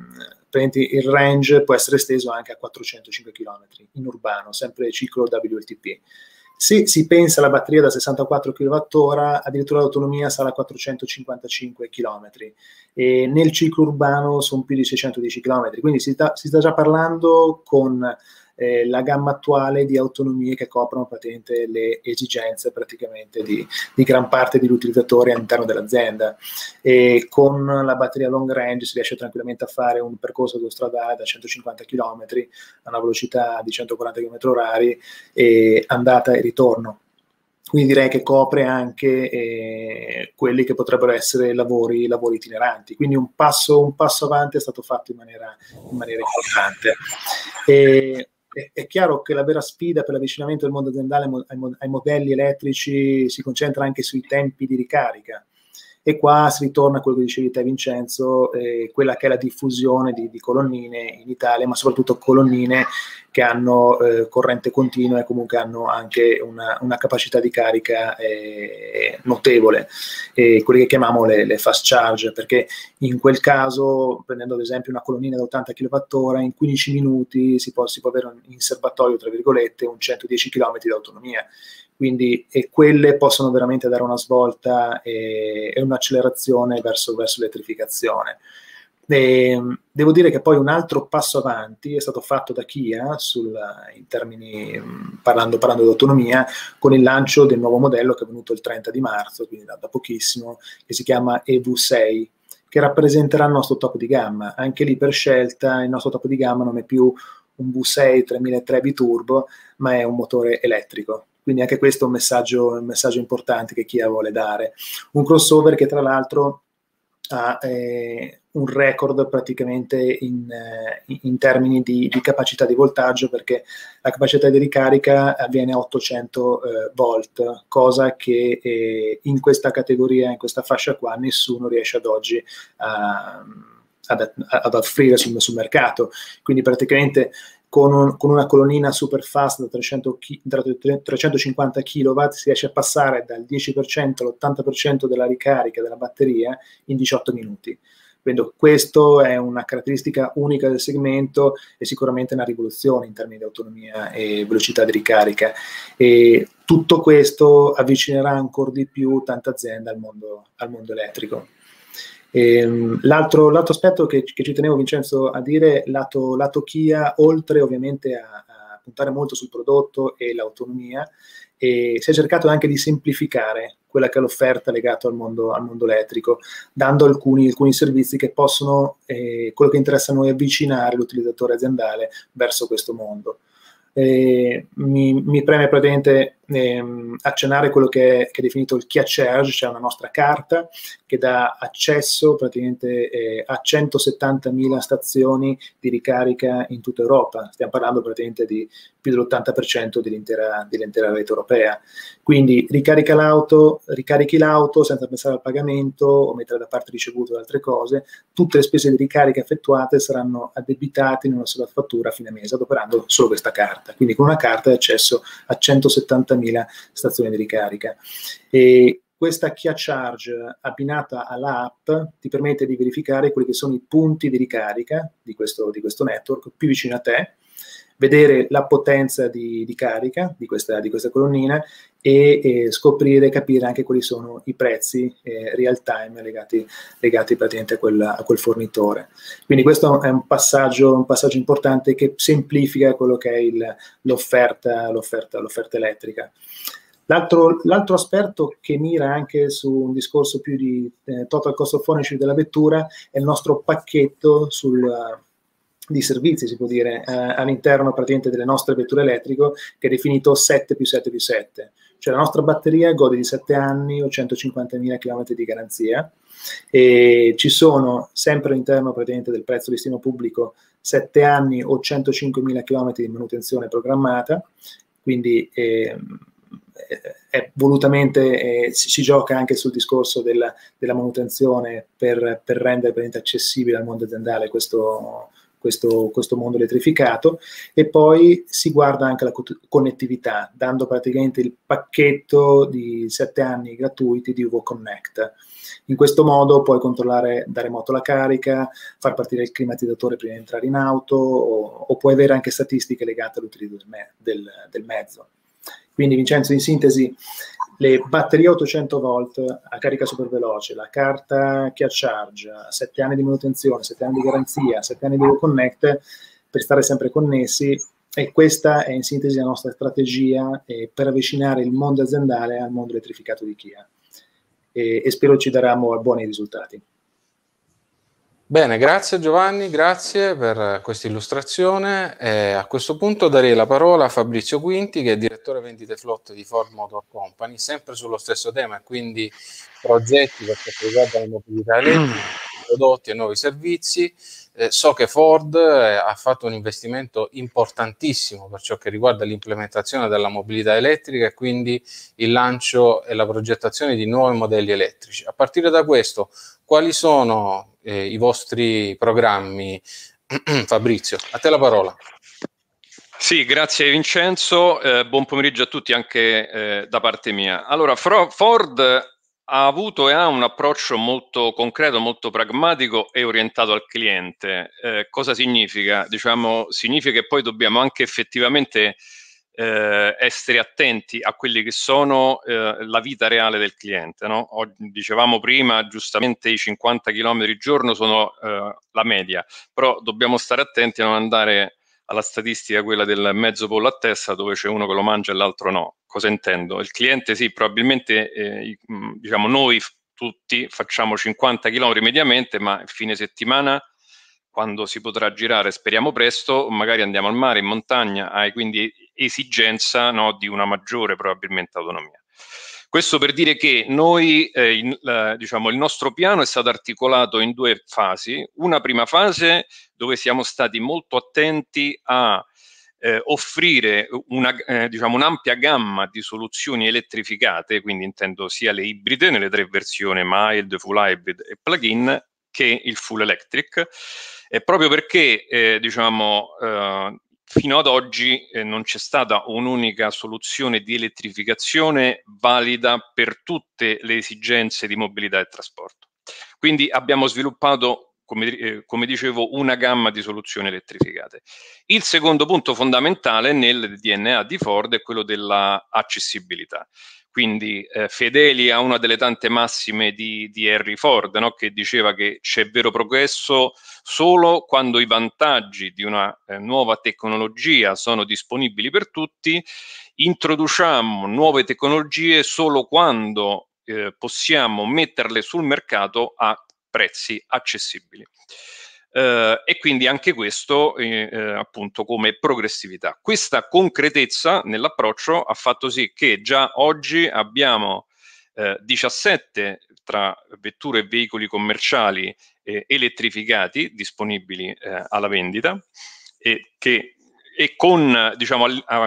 D: il range può essere esteso anche a quattrocentocinque chilometri in urbano, sempre ciclo W L T P. Se si pensa alla batteria da sessantaquattro chilowattora, addirittura l'autonomia sarà quattrocentocinquantacinque chilometri, e nel ciclo urbano sono più di seicentodieci chilometri, quindi si sta, si sta già parlando con eh, la gamma attuale di autonomie che coprono praticamente le esigenze praticamente di, di gran parte degli utilizzatori all'interno dell'azienda, e con la batteria long range si riesce tranquillamente a fare un percorso autostradale da centocinquanta chilometri a una velocità di centoquaranta chilometri orari, e andata e ritorno. Quindi direi che copre anche eh, quelli che potrebbero essere lavori, lavori itineranti. Quindi un passo, un passo avanti è stato fatto in maniera, in maniera importante. E, è, è chiaro che la vera sfida per l'avvicinamento del mondo aziendale ai, ai modelli elettrici si concentra anche sui tempi di ricarica. E qua si ritorna a quello che dicevi te Vincenzo, eh, quella che è la diffusione di, di colonnine in Italia, ma soprattutto colonnine che hanno eh, corrente continua e comunque hanno anche una, una capacità di carica eh, notevole, eh, quelle che chiamiamo le, le fast charge, perché in quel caso, prendendo ad esempio una colonnina da ottanta chilowattora, in quindici minuti si può, si può avere in serbatoio, tra virgolette, un centodieci chilometri di autonomia. Quindi e quelle possono veramente dare una svolta e, e un'accelerazione verso, verso l'elettrificazione. E, devo dire che poi un altro passo avanti è stato fatto da Kia, sul, in termini, parlando, parlando di autonomia, con il lancio del nuovo modello che è venuto il trenta di marzo, quindi da, da pochissimo, che si chiama E V sei, che rappresenterà il nostro top di gamma. Anche lì per scelta il nostro top di gamma non è più un V sei tremilatré biturbo, ma è un motore elettrico. Quindi anche questo è un messaggio, un messaggio importante che Kia vuole dare. Un crossover che tra l'altro ha eh, un record praticamente in, eh, in termini di, di capacità di voltaggio, perché la capacità di ricarica avviene a ottocento eh, volt, cosa che eh, in questa categoria, in questa fascia qua, nessuno riesce ad oggi a... Ad, ad offrire sul, sul mercato. Quindi praticamente con, un, con una colonnina super fast da, trecento, da trecentocinquanta chilowatt si riesce a passare dal dieci per cento all'ottanta per cento della ricarica della batteria in diciotto minuti. Quindi questo è una caratteristica unica del segmento e sicuramente una rivoluzione in termini di autonomia e velocità di ricarica. E tutto questo avvicinerà ancora di più tante aziende al mondo, al mondo elettrico. L'altro, l'altro aspetto che, che ci tenevo, Vincenzo, a dire, lato, lato Kia, oltre ovviamente a, a puntare molto sul prodotto e l'autonomia, e si è cercato anche di semplificare quella che è l'offerta legata al mondo, al mondo elettrico, dando alcuni, alcuni servizi che possono, eh, quello che interessa a noi, avvicinare l'utilizzatore aziendale verso questo mondo. Eh, mi, mi preme praticamente ehm, accennare quello che è, che è definito il Kia Charge, cioè una nostra carta che dà accesso praticamente eh, a centosettantamila stazioni di ricarica in tutta Europa. Stiamo parlando praticamente di più dell'ottanta per cento dell'intera, dell'intera rete europea. Quindi ricarica l'auto, ricarichi l'auto senza pensare al pagamento o mettere da parte ricevuto da altre cose. Tutte le spese di ricarica effettuate saranno addebitate in una sola fattura a fine mese, adoperando solo questa carta. Quindi con una carta hai accesso a centosettantamila stazioni di ricarica. E questa Kia Charge abbinata all'app ti permette di verificare quelli che sono i punti di ricarica di questo, di questo network più vicino a te, vedere la potenza di, di carica di questa, di questa colonnina e, e scoprire e capire anche quali sono i prezzi eh, real time legati, legati praticamente a quel, a quel fornitore. Quindi questo è un passaggio, un passaggio importante che semplifica quello che è l'offerta, l'offerta, l'offerta elettrica. L'altro, l'altro aspetto che mira anche su un discorso più di eh, total cost of ownership della vettura è il nostro pacchetto sul, uh, di servizi, si può dire, eh, all'interno praticamente delle nostre vetture elettriche, che è definito sette più sette più sette. Cioè la nostra batteria gode di sette anni o centocinquantamila chilometri di garanzia e ci sono sempre all'interno praticamente del prezzo listino pubblico sette anni o centocinquemila chilometri di manutenzione programmata, quindi eh, è volutamente eh, si, si gioca anche sul discorso della, della manutenzione per, per rendere accessibile al mondo aziendale questo, questo, questo mondo elettrificato, e poi si guarda anche la connettività, dando praticamente il pacchetto di sette anni gratuiti di Uvo Connect. In questo modo puoi controllare da remoto la carica, far partire il climatizzatore prima di entrare in auto o, o puoi avere anche statistiche legate all'utilizzo del, me, del, del mezzo. Quindi Vincenzo, in sintesi, le batterie ottocento volt a carica super veloce, la carta Kia Charge, sette anni di manutenzione, sette anni di garanzia, sette anni di Uvo Connect per stare sempre connessi, e questa è in sintesi la nostra strategia eh, per avvicinare il mondo aziendale al mondo elettrificato di Kia e, e spero ci darà buoni risultati.
A: Bene, grazie Giovanni, grazie per questa illustrazione. E a questo punto darei la parola a Fabrizio Quinti, che è direttore vendite flotte di Ford Motor Company, sempre sullo stesso tema, quindi progetti per quanto riguarda la mobilità elettrica, prodotti e nuovi servizi. Eh, so che Ford eh, ha fatto un investimento importantissimo per ciò che riguarda l'implementazione della mobilità elettrica e quindi il lancio e la progettazione di nuovi modelli elettrici. A partire da questo, quali sono eh, i vostri programmi? Fabrizio, a te la parola.
E: Sì, grazie Vincenzo, eh, buon pomeriggio a tutti anche eh, da parte mia. Allora, Ford ha avuto e ha un approccio molto concreto, molto pragmatico e orientato al cliente. Eh, cosa significa? Diciamo, significa che poi dobbiamo anche effettivamente eh, essere attenti a quelli che sono eh, la vita reale del cliente, no? Oggi, dicevamo prima, giustamente i cinquanta chilometri al giorno sono eh, la media, però dobbiamo stare attenti a non andare alla statistica, quella del mezzo pollo a testa, dove c'è uno che lo mangia e l'altro no. Cosa intendo? Il cliente sì, probabilmente eh, diciamo noi tutti facciamo cinquanta chilometri mediamente, ma fine settimana, quando si potrà girare, speriamo presto, magari andiamo al mare, in montagna, hai quindi esigenza, no, di una maggiore probabilmente autonomia. Questo per dire che noi, eh, in, eh, diciamo, il nostro piano è stato articolato in due fasi. Una prima fase dove siamo stati molto attenti a eh, offrire una, eh, diciamo, un'ampia gamma di soluzioni elettrificate, quindi intendo sia le ibride nelle tre versioni, mild, full hybrid e plug-in, che il full electric, e proprio perché eh, diciamo, eh, fino ad oggi eh, non c'è stata un'unica soluzione di elettrificazione valida per tutte le esigenze di mobilità e trasporto. Quindi abbiamo sviluppato, come, eh, come dicevo, una gamma di soluzioni elettrificate. Il secondo punto fondamentale nel D N A di Ford è quello della accessibilità. Quindi eh, fedeli a una delle tante massime di, di Henry Ford, no? Che diceva che c'è vero progresso solo quando i vantaggi di una eh, nuova tecnologia sono disponibili per tutti, introduciamo nuove tecnologie solo quando eh, possiamo metterle sul mercato a prezzi accessibili. Uh, e quindi anche questo eh, eh, appunto come progressività. Questa concretezza nell'approccio ha fatto sì che già oggi abbiamo eh, diciassette tra vetture e veicoli commerciali eh, elettrificati disponibili eh, alla vendita e, che, e con, diciamo,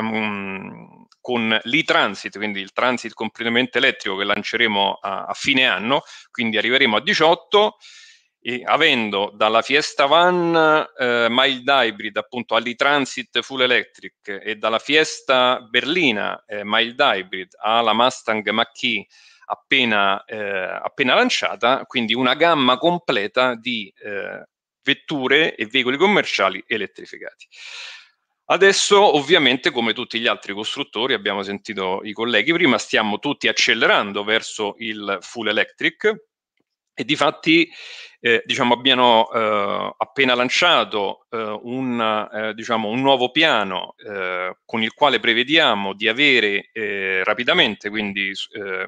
E: um, con l'e-transit, quindi il transit completamente elettrico che lanceremo a, a fine anno, quindi arriveremo a diciotto. E avendo dalla Fiesta Van eh, mild hybrid appunto all'e-transit full electric e dalla Fiesta berlina eh, mild hybrid alla Mustang Mach-E appena, eh, appena lanciata, quindi una gamma completa di eh, vetture e veicoli commerciali elettrificati. Adesso ovviamente, come tutti gli altri costruttori, abbiamo sentito i colleghi prima, stiamo tutti accelerando verso il full electric e difatti eh, diciamo, abbiamo eh, appena lanciato eh, un, eh, diciamo, un nuovo piano eh, con il quale prevediamo di avere eh, rapidamente, quindi eh,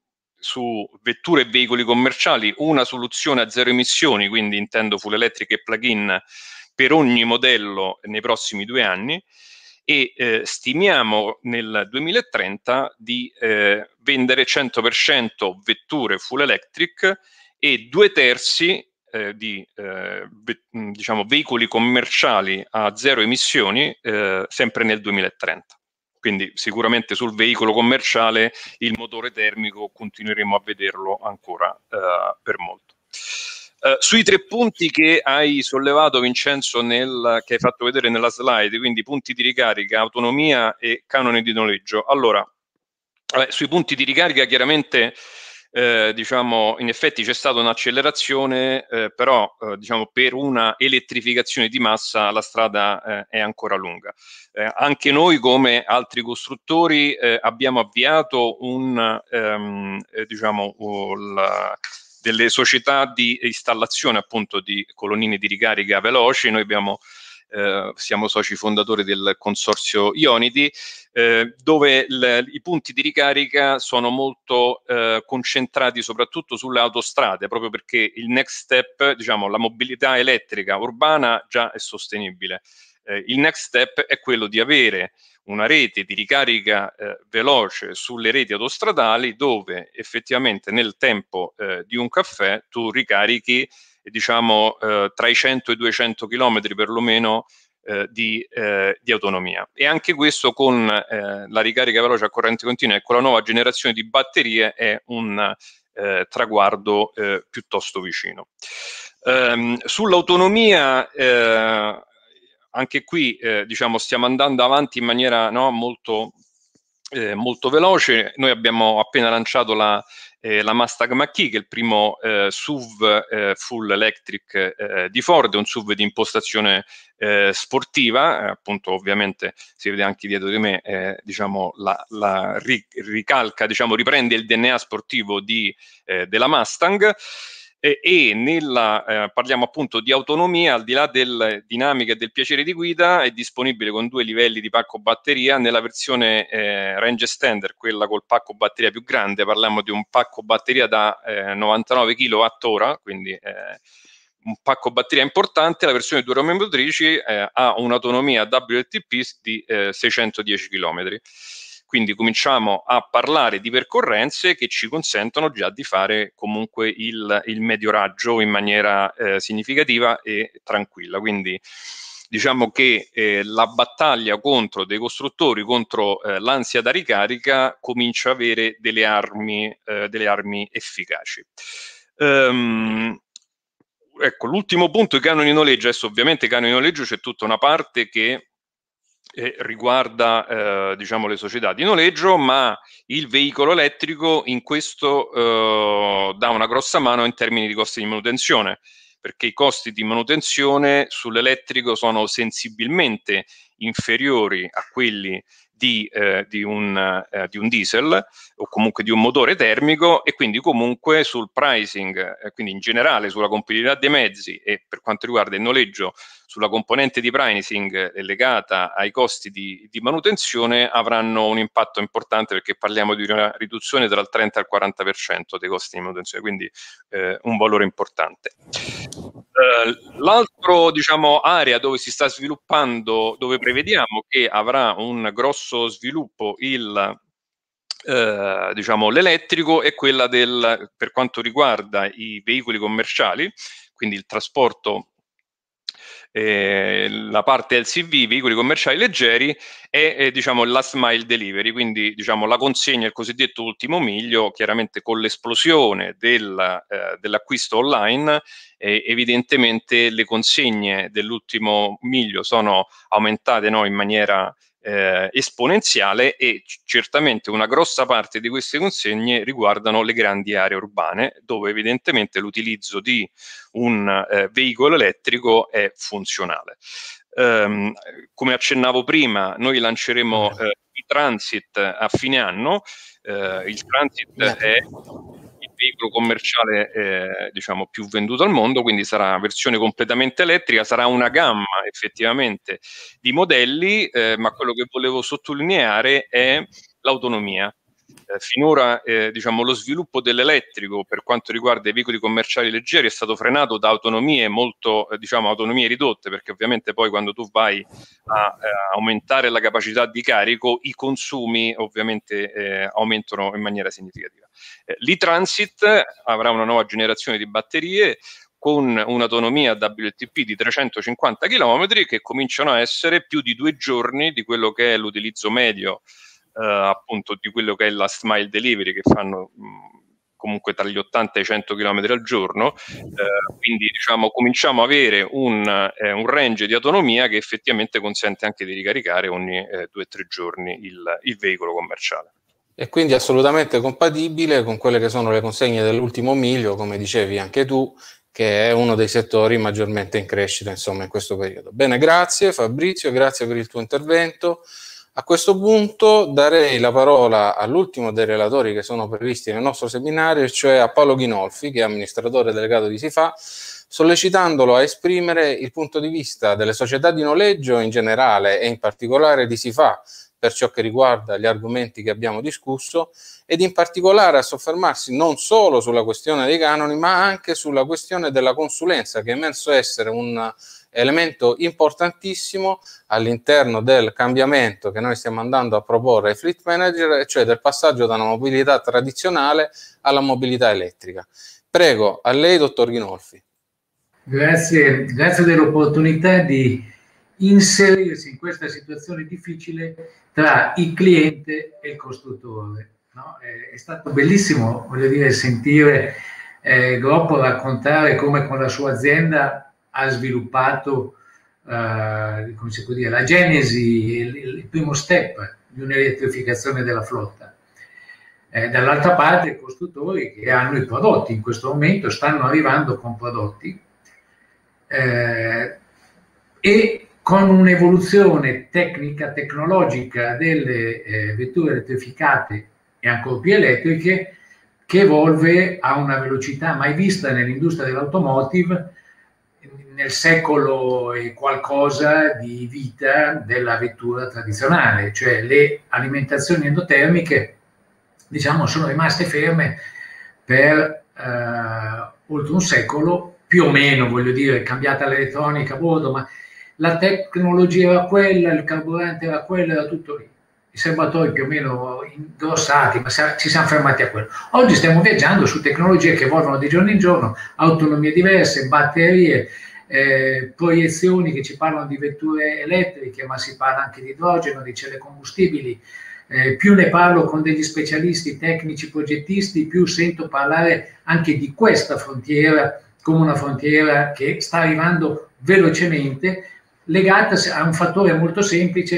E: su vetture e veicoli commerciali, una soluzione a zero emissioni, quindi intendo full electric e plug-in per ogni modello nei prossimi due anni. E eh, stimiamo nel duemilatrenta di eh, vendere cento per cento vetture full electric e due terzi eh, di eh, ve- diciamo, veicoli commerciali a zero emissioni eh, sempre nel duemilatrenta. Quindi sicuramente sul veicolo commerciale il motore termico continueremo a vederlo ancora eh, per molto. Uh, sui tre punti che hai sollevato, Vincenzo, nel, che hai fatto vedere nella slide, quindi punti di ricarica, autonomia e canone di noleggio. Allora, eh, sui punti di ricarica chiaramente eh, diciamo, in effetti c'è stata un'accelerazione, eh, però eh, diciamo, per una elettrificazione di massa la strada eh, è ancora lunga. Eh, anche noi, come altri costruttori, eh, abbiamo avviato un, ehm, eh, diciamo, la, delle società di installazione appunto di colonnine di ricarica veloci. Noi abbiamo Eh, siamo soci fondatori del consorzio Ionity, eh, dove le, i punti di ricarica sono molto eh, concentrati soprattutto sulle autostrade, proprio perché il next step, diciamo, la mobilità elettrica urbana già è sostenibile. Eh, il next step è quello di avere una rete di ricarica eh, veloce sulle reti autostradali, dove effettivamente nel tempo eh, di un caffè tu ricarichi diciamo eh, tra i cento e i duecento chilometri perlomeno eh, di, eh, di autonomia. E anche questo con eh, la ricarica veloce a corrente continua e con la nuova generazione di batterie è un eh, traguardo eh, piuttosto vicino. Um, sull'autonomia eh, anche qui eh, diciamo stiamo andando avanti in maniera no, molto, eh, molto veloce. Noi abbiamo appena lanciato la Eh, la Mustang Mach-E, che è il primo eh, S U V eh, full electric eh, di Ford, un S U V di impostazione eh, sportiva, eh, appunto ovviamente si vede anche dietro di me, eh, diciamo la, la ricalca, diciamo riprende il D N A sportivo di, eh, della Mustang. Eh, e nella, eh, parliamo appunto di autonomia, al di là della dinamica e del piacere di guida, è disponibile con due livelli di pacco batteria. Nella versione eh, range extender, quella col pacco batteria più grande, parliamo di un pacco batteria da eh, novantanove chilowattora, quindi eh, un pacco batteria importante. La versione due rampe motrici eh, ha un'autonomia W L T P di eh, seicentodieci chilometri. Quindi cominciamo a parlare di percorrenze che ci consentono già di fare comunque il, il medio raggio in maniera eh, significativa e tranquilla. Quindi diciamo che eh, la battaglia contro dei costruttori, contro eh, l'ansia da ricarica, comincia a avere delle armi, eh, delle armi efficaci. Um, ecco, l'ultimo punto, i canoni di noleggio. Adesso ovviamente i canoni di noleggio c'è tutta una parte che eh, riguarda eh, diciamo le società di noleggio, ma il veicolo elettrico in questo eh, dà una grossa mano in termini di costi di manutenzione, perché i costi di manutenzione sull'elettrico sono sensibilmente inferiori a quelli di, eh, di, un, eh, di un diesel o comunque di un motore termico, e quindi comunque sul pricing, eh, quindi in generale sulla competitività dei mezzi, e per quanto riguarda il noleggio sulla componente di pricing legata ai costi di, di manutenzione, avranno un impatto importante, perché parliamo di una riduzione tra il trenta e il quaranta per cento dei costi di manutenzione, quindi eh, un valore importante. Uh, l'altro, diciamo, area dove si sta sviluppando, dove prevediamo che avrà un grosso sviluppo il uh, diciamo l'elettrico, è quella del, per quanto riguarda i veicoli commerciali, quindi il trasporto, eh, la parte L C V, veicoli commerciali leggeri, e eh, diciamo il last mile delivery, quindi diciamo la consegna, il cosiddetto ultimo miglio. Chiaramente con l'esplosione del, eh, dell'acquisto online, eh, evidentemente le consegne dell'ultimo miglio sono aumentate, no, in maniera eh, esponenziale, e c- certamente una grossa parte di queste consegne riguardano le grandi aree urbane, dove evidentemente l'utilizzo di un eh, veicolo elettrico è funzionale. Um, come accennavo prima, noi lanceremo eh, il Transit a fine anno. Eh, il Transit è il veicolo commerciale eh, diciamo più venduto al mondo, quindi sarà una versione completamente elettrica, sarà una gamma effettivamente di modelli, eh, ma quello che volevo sottolineare è l'autonomia. Eh, finora eh, diciamo, lo sviluppo dell'elettrico per quanto riguarda i veicoli commerciali leggeri è stato frenato da autonomie molto, eh, diciamo, autonomie ridotte, perché ovviamente poi quando tu vai a eh, aumentare la capacità di carico, i consumi ovviamente eh, aumentano in maniera significativa. Eh, L'e-Transit avrà una nuova generazione di batterie con un'autonomia W L T P di trecentocinquanta chilometri, che cominciano a essere più di due giorni di quello che è l'utilizzo medio Uh, appunto di quello che è il last mile delivery, che fanno mh, comunque tra gli ottanta e i cento chilometri al giorno. Uh, quindi diciamo cominciamo a avere un, eh, un range di autonomia che effettivamente consente anche di ricaricare ogni eh, due o tre giorni il, il veicolo commerciale.
A: E quindi assolutamente compatibile con quelle che sono le consegne dell'ultimo miglio, come dicevi anche tu, che è uno dei settori maggiormente in crescita, insomma, in questo periodo. Bene, grazie Fabrizio, grazie per il tuo intervento. A questo punto darei la parola all'ultimo dei relatori che sono previsti nel nostro seminario, cioè a Paolo Ghinolfi, che è amministratore delegato di SIFA, sollecitandolo a esprimere il punto di vista delle società di noleggio in generale e in particolare di SIFA per ciò che riguarda gli argomenti che abbiamo discusso, ed in particolare a soffermarsi non solo sulla questione dei canoni, ma anche sulla questione della consulenza, che è emerso essere un elemento importantissimo all'interno del cambiamento che noi stiamo andando a proporre ai fleet manager, cioè del passaggio da una mobilità tradizionale alla mobilità elettrica. Prego, a lei, dottor Ghinolfi.
F: Grazie, grazie dell'opportunità di inserirsi in questa situazione difficile tra il cliente e il costruttore. No? È, è stato bellissimo, voglio dire, sentire eh, Groppo raccontare come con la sua azienda ha sviluppato eh, come si può dire, la genesi, il, il primo step di un'elettrificazione della flotta. Eh, dall'altra parte i costruttori che hanno i prodotti, in questo momento stanno arrivando con prodotti eh, e con un'evoluzione tecnica, tecnologica delle eh, vetture elettrificate e ancora più elettriche, che evolve a una velocità mai vista nell'industria dell'automotive nel secolo e qualcosa di vita della vettura tradizionale, cioè le alimentazioni endotermiche, diciamo, sono rimaste ferme per eh, oltre un secolo, più o meno, voglio dire, cambiata l'elettronica a bordo, ma la tecnologia era quella, il carburante era quello, era tutto lì. I serbatoi più o meno indossati, ma ci siamo fermati a quello. Oggi stiamo viaggiando su tecnologie che evolvono di giorno in giorno, autonomie diverse, batterie, eh, proiezioni che ci parlano di vetture elettriche, ma si parla anche di idrogeno, di celle combustibili. Eh, più ne parlo con degli specialisti tecnici, progettisti, più sento parlare anche di questa frontiera come una frontiera che sta arrivando velocemente, legata a un fattore molto semplice,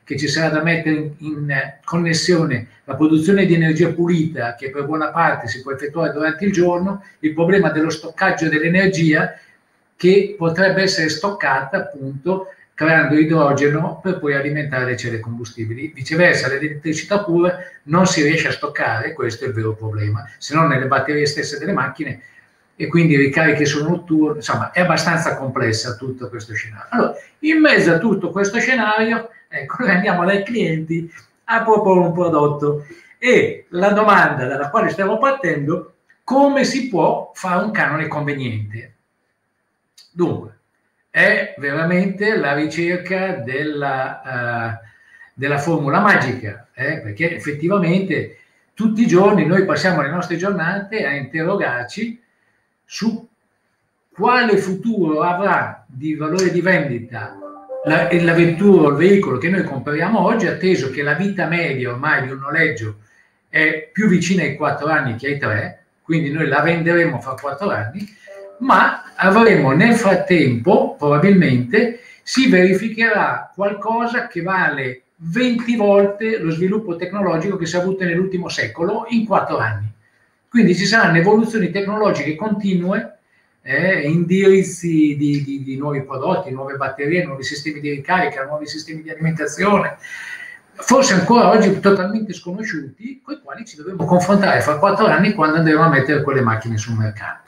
F: che ci sarà da mettere in, in connessione la produzione di energia pulita, che per buona parte si può effettuare durante il giorno, il problema dello stoccaggio dell'energia, che potrebbe essere stoccata appunto creando idrogeno per poi alimentare le celle combustibili. Viceversa, l'elettricità pura non si riesce a stoccare, questo è il vero problema, se non nelle batterie stesse delle macchine, e quindi i ricarichi sono notturni. Insomma, è abbastanza complessa tutto questo scenario. Allora, in mezzo a tutto questo scenario, ecco, noi andiamo dai clienti a proporre un prodotto, e la domanda dalla quale stiamo partendo: come si può fare un canone conveniente? Dunque, è veramente la ricerca della, uh, della formula magica, eh? Perché effettivamente tutti i giorni noi passiamo le nostre giornate a interrogarci su quale futuro avrà di valore di vendita la, la vettura o il veicolo che noi compriamo oggi, atteso che la vita media ormai di un noleggio è più vicina ai quattro anni che ai tre, quindi noi la venderemo fra quattro anni, ma avremo nel frattempo, probabilmente, si verificherà qualcosa che vale venti volte lo sviluppo tecnologico che si è avuto nell'ultimo secolo in quattro anni. Quindi ci saranno evoluzioni tecnologiche continue, eh, indirizzi di, di, di nuovi prodotti, nuove batterie, nuovi sistemi di ricarica, nuovi sistemi di alimentazione, forse ancora oggi totalmente sconosciuti, con i quali ci dovremo confrontare fra quattro anni, quando andremo a mettere quelle macchine sul mercato.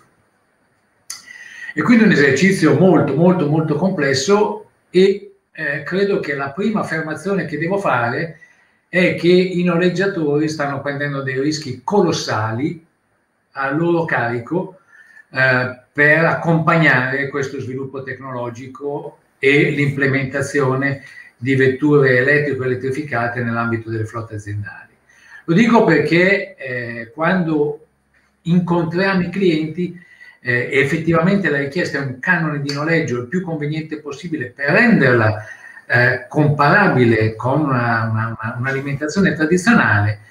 F: E quindi un esercizio molto molto molto complesso, e eh, credo che la prima affermazione che devo fare è che i noleggiatori stanno prendendo dei rischi colossali a loro carico eh, per accompagnare questo sviluppo tecnologico e l'implementazione di vetture elettriche o elettrificate nell'ambito delle flotte aziendali. Lo dico perché eh, quando incontriamo i clienti, Eh, effettivamente la richiesta è un canone di noleggio il più conveniente possibile per renderla eh, comparabile con un'alimentazione una, una tradizionale,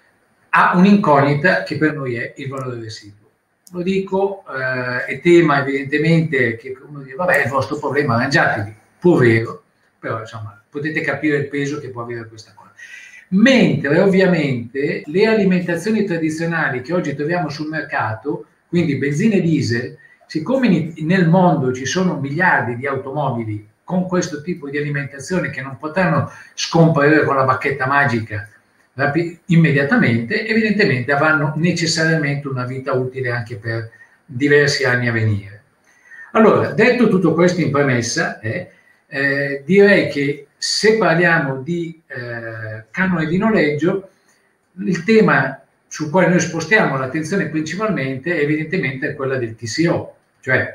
F: ha un'incognita che per noi è il valore residuo. Lo dico, eh, è tema evidentemente che uno dice: vabbè, è il vostro problema, arrangiatevi. Può vero, però insomma potete capire il peso che può avere questa cosa. Mentre ovviamente le alimentazioni tradizionali che oggi troviamo sul mercato, quindi benzina e diesel, siccome nel mondo ci sono miliardi di automobili con questo tipo di alimentazione che non potranno scomparire con la bacchetta magica immediatamente, evidentemente avranno necessariamente una vita utile anche per diversi anni a venire. Allora, detto tutto questo in premessa, eh, eh, direi che se parliamo di eh, canone di noleggio, il tema sul quale noi spostiamo l'attenzione principalmente evidentemente è quella del T C O, cioè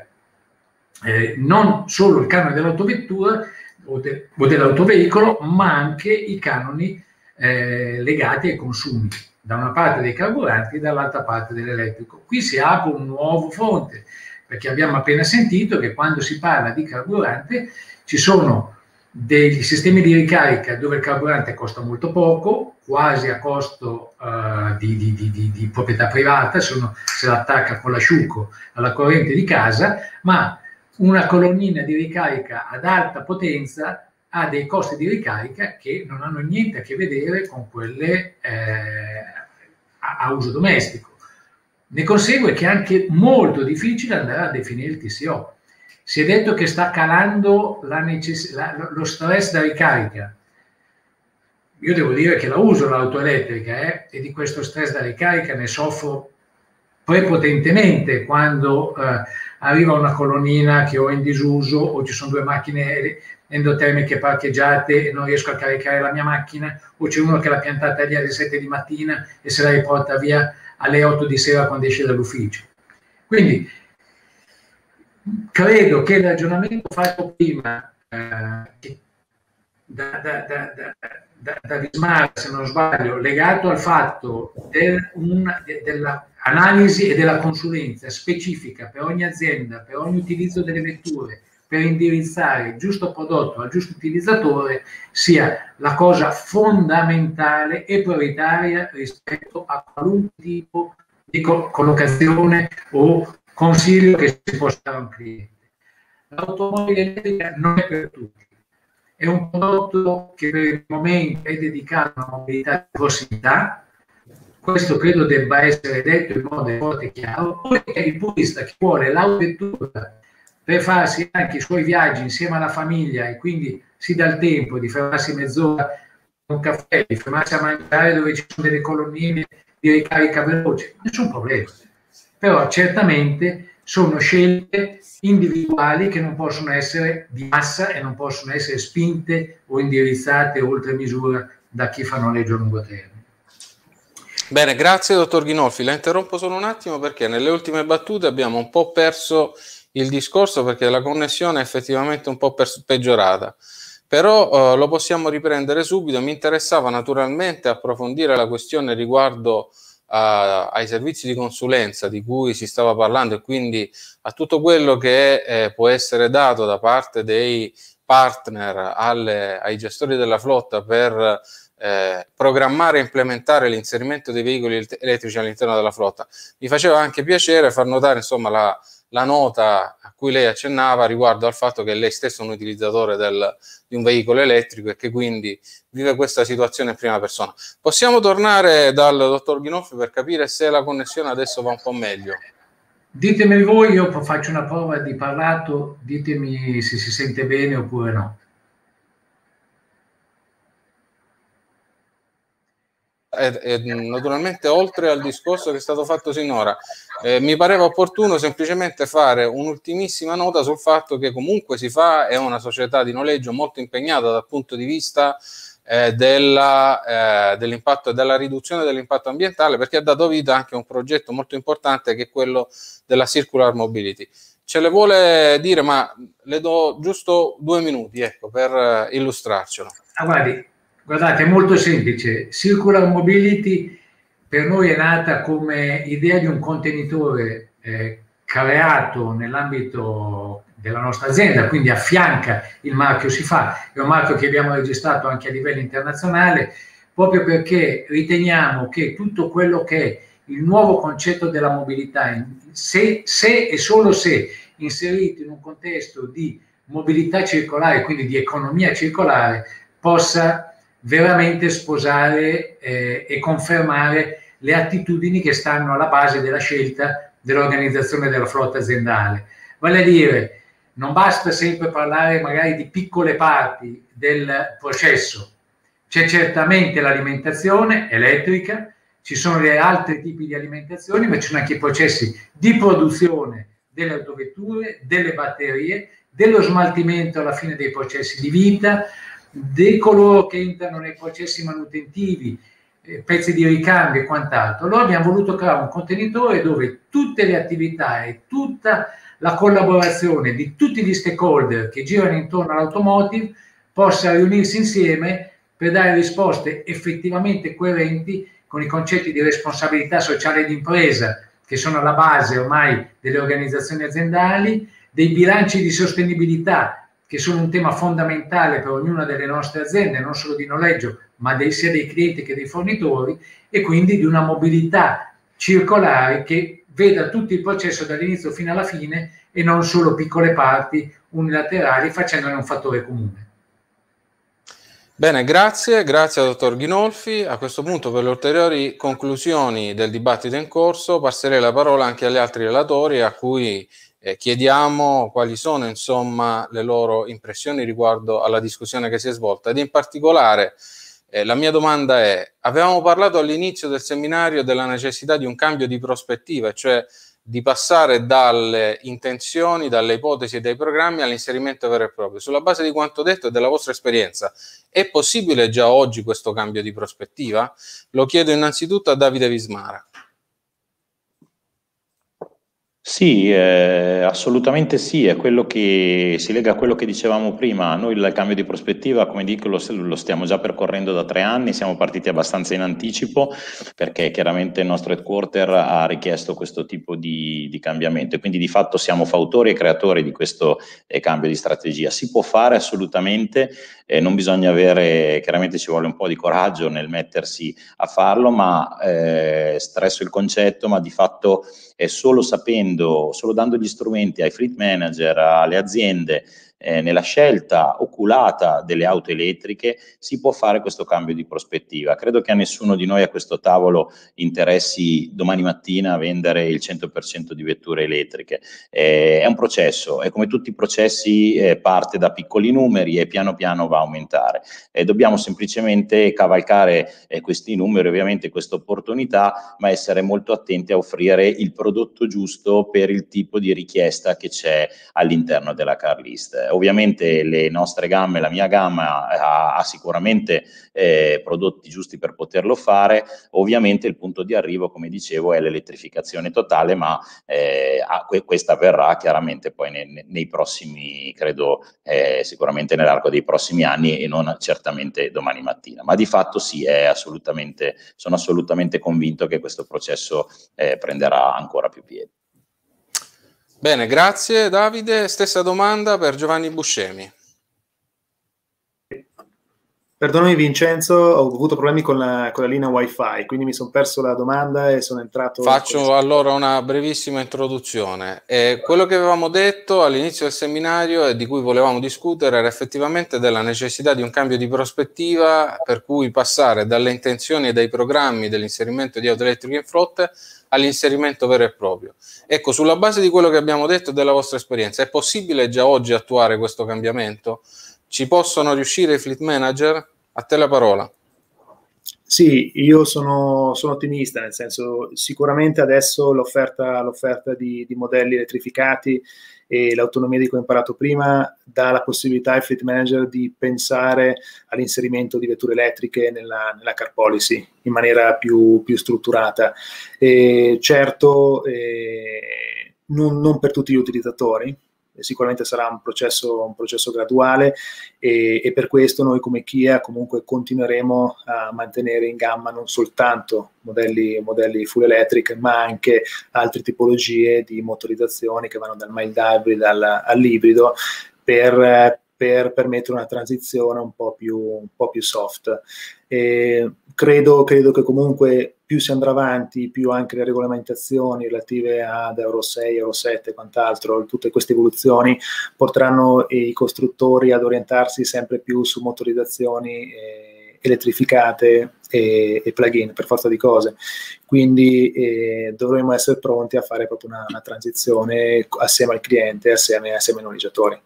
F: eh, non solo il canone dell'autovettura o, de, o dell'autoveicolo, ma anche i canoni eh, legati ai consumi, da una parte dei carburanti e dall'altra parte dell'elettrico. Qui si apre un nuovo fronte, perché abbiamo appena sentito che quando si parla di carburante ci sono dei sistemi di ricarica dove il carburante costa molto poco, quasi a costo uh, di, di, di, di, di proprietà privata, se uno se l'attacca con l'asciugo alla corrente di casa, ma una colonnina di ricarica ad alta potenza ha dei costi di ricarica che non hanno niente a che vedere con quelle eh, a, a uso domestico. Ne consegue che è anche molto difficile andare a definire il T C O. Si è detto che sta calando la necess- la, lo stress da ricarica. Io devo dire che la uso l'auto elettrica eh, e di questo stress da ricarica ne soffro prepotentemente quando eh, arriva una colonnina che ho in disuso, o ci sono due macchine endotermiche parcheggiate e non riesco a caricare la mia macchina, o c'è uno che l'ha piantata lì alle sette di mattina e se la riporta via alle otto di sera quando esce dall'ufficio. Quindi credo che il ragionamento fatto prima eh, che da, da, da, da, da, da Vismar, se non sbaglio, legato al fatto del, una, de, dell'analisi e della consulenza specifica per ogni azienda, per ogni utilizzo delle vetture, per indirizzare il giusto prodotto al giusto utilizzatore, sia la cosa fondamentale e prioritaria rispetto a qualunque tipo di co- collocazione o consiglio che si possa dare a un cliente. L'automobile elettrica non è per tutti. è un prodotto che per il momento è dedicato a una mobilità di prossimità. Questo credo debba essere detto in modo forte e chiaro. Poi è il purista che vuole l'autovettura per farsi anche i suoi viaggi insieme alla famiglia e quindi si dà il tempo di fermarsi mezz'ora a un caffè, di fermarsi a mangiare dove ci sono delle colonnine di ricarica veloce, nessun problema. Però certamente sono scelte individuali che non possono essere di massa e non possono essere spinte o indirizzate oltre misura da chi fa noleggio a lungo termine.
A: Bene, grazie dottor Ghinolfi. La interrompo solo un attimo perché nelle ultime battute abbiamo un po' perso il discorso perché la connessione è effettivamente un po' peggiorata. Però eh, lo possiamo riprendere subito. Mi interessava naturalmente approfondire la questione riguardo a, ai servizi di consulenza di cui si stava parlando e quindi a tutto quello che eh, può essere dato da parte dei partner alle, ai gestori della flotta per eh, programmare e implementare l'inserimento dei veicoli elettrici all'interno della flotta. Mi faceva anche piacere far notare insomma la, la nota a cui lei accennava riguardo al fatto che lei stesso è un utilizzatore del, di un veicolo elettrico e che quindi vive questa situazione in prima persona. Possiamo tornare dal dottor Ghinolfi per capire se la connessione adesso va un po' meglio?
F: Ditemi voi, io faccio una prova di parlato, ditemi se si sente bene oppure no.
A: E, e, naturalmente oltre al discorso che è stato fatto sinora, eh, mi pareva opportuno semplicemente fare un'ultimissima nota sul fatto che comunque SIFA è una società di noleggio molto impegnata dal punto di vista eh, della, eh, dell'impatto e della riduzione dell'impatto ambientale, perché ha dato vita anche a un progetto molto importante che è quello della Circular Mobility. Ce le vuole dire, ma le do giusto due minuti ecco, per eh, illustrarcelo.
F: Ah, guardi, Guardate, è molto semplice. Circular Mobility per noi è nata come idea di un contenitore eh, creato nell'ambito della nostra azienda, quindi affianca il marchio SIFA, è un marchio che abbiamo registrato anche a livello internazionale, proprio perché riteniamo che tutto quello che è il nuovo concetto della mobilità, se, se e solo se inserito in un contesto di mobilità circolare, quindi di economia circolare, possa veramente sposare eh, e confermare le attitudini che stanno alla base della scelta dell'organizzazione della flotta aziendale. Vale a dire, non basta sempre parlare magari di piccole parti del processo, c'è certamente l'alimentazione elettrica, ci sono gli altri tipi di alimentazione, ma ci sono anche i processi di produzione delle autovetture, delle batterie, dello smaltimento alla fine dei processi di vita, di coloro che entrano nei processi manutentivi, eh, pezzi di ricambio e quant'altro. Allora abbiamo voluto creare un contenitore dove tutte le attività e tutta la collaborazione di tutti gli stakeholder che girano intorno all'automotive possa riunirsi insieme per dare risposte effettivamente coerenti con i concetti di responsabilità sociale d'impresa che sono alla base ormai delle organizzazioni aziendali, dei bilanci di sostenibilità che sono un tema fondamentale per ognuna delle nostre aziende, non solo di noleggio, ma dei, sia dei clienti che dei fornitori, e quindi di una mobilità circolare che veda tutto il processo dall'inizio fino alla fine e non solo piccole parti unilaterali facendone un fattore comune.
A: Bene, grazie, grazie al dottor Ghinolfi. A questo punto per le ulteriori conclusioni del dibattito in corso passerei la parola anche agli altri relatori a cui Eh, chiediamo quali sono insomma le loro impressioni riguardo alla discussione che si è svolta ed in particolare eh, la mia domanda è: avevamo parlato all'inizio del seminario della necessità di un cambio di prospettiva, cioè di passare dalle intenzioni, dalle ipotesi e dai programmi all'inserimento vero e proprio. Sulla base di quanto detto e della vostra esperienza, è possibile già oggi questo cambio di prospettiva? Lo chiedo innanzitutto a Davide Vismara.
C: Sì, eh, assolutamente sì, è quello che si lega a quello che dicevamo prima. Noi il cambio di prospettiva, come dico, lo, lo stiamo già percorrendo da tre anni, siamo partiti abbastanza in anticipo perché chiaramente il nostro headquarter ha richiesto questo tipo di, di cambiamento e quindi di fatto siamo fautori e creatori di questo eh, cambio di strategia. Si può fare assolutamente, eh, non bisogna avere, chiaramente ci vuole un po' di coraggio nel mettersi a farlo, ma eh, stresso il concetto, ma di fatto è solo sapendo, solo dando gli strumenti ai fleet manager, alle aziende, eh, nella scelta oculata delle auto elettriche si può fare questo cambio di prospettiva. Credo che a nessuno di noi a questo tavolo interessi domani mattina vendere il cento per cento di vetture elettriche. Eh, è un processo, e come tutti i processi eh, parte da piccoli numeri e piano piano va a aumentare. Eh, dobbiamo semplicemente cavalcare eh, questi numeri, ovviamente questa opportunità, ma essere molto attenti a offrire il prodotto giusto per il tipo di richiesta che c'è all'interno della car list. Ovviamente le nostre gamme, la mia gamma ha, ha sicuramente eh, prodotti giusti per poterlo fare. Ovviamente il punto di arrivo, come dicevo, è l'elettrificazione totale, ma eh, a, questa avverrà chiaramente poi nei, nei prossimi, credo eh, sicuramente nell'arco dei prossimi anni e non certamente domani mattina. Ma di fatto sì, è assolutamente, sono assolutamente convinto che questo processo eh, prenderà ancora più piede.
A: Bene, grazie Davide. Stessa domanda per Giovanni Buscemi.
D: Perdonami Vincenzo, ho avuto problemi con la, con la linea wifi, quindi mi sono perso la domanda e sono entrato...
A: Faccio allora una brevissima introduzione. Eh, quello che avevamo detto all'inizio del seminario e di cui volevamo discutere era effettivamente della necessità di un cambio di prospettiva, per cui passare dalle intenzioni e dai programmi dell'inserimento di auto elettriche in flotte all'inserimento vero e proprio. Ecco, sulla base di quello che abbiamo detto e della vostra esperienza, è possibile già oggi attuare questo cambiamento? Ci possono riuscire i fleet manager? A te la parola.
D: Sì, io sono, sono ottimista, nel senso sicuramente adesso l'offerta, l'offerta di, di modelli elettrificati e l'autonomia di cui ho imparato prima dà la possibilità ai fleet manager di pensare all'inserimento di vetture elettriche nella, nella car policy in maniera più, più strutturata. E certo, eh, non, non per tutti gli utilizzatori. Sicuramente sarà un processo, un processo graduale e, e per questo noi come Kia comunque continueremo a mantenere in gamma non soltanto modelli, modelli full electric, ma anche altre tipologie di motorizzazioni che vanno dal mild hybrid al, all'ibrido per, per permettere una transizione un po' più, un po' più soft. E credo, credo che comunque più si andrà avanti, più anche le regolamentazioni relative ad Euro sei, Euro sette e quant'altro, tutte queste evoluzioni porteranno i costruttori ad orientarsi sempre più su motorizzazioni eh, elettrificate e, e plug-in, per forza di cose. Quindi eh, dovremo essere pronti a fare proprio una, una transizione assieme al cliente, assieme, assieme ai noleggiatori.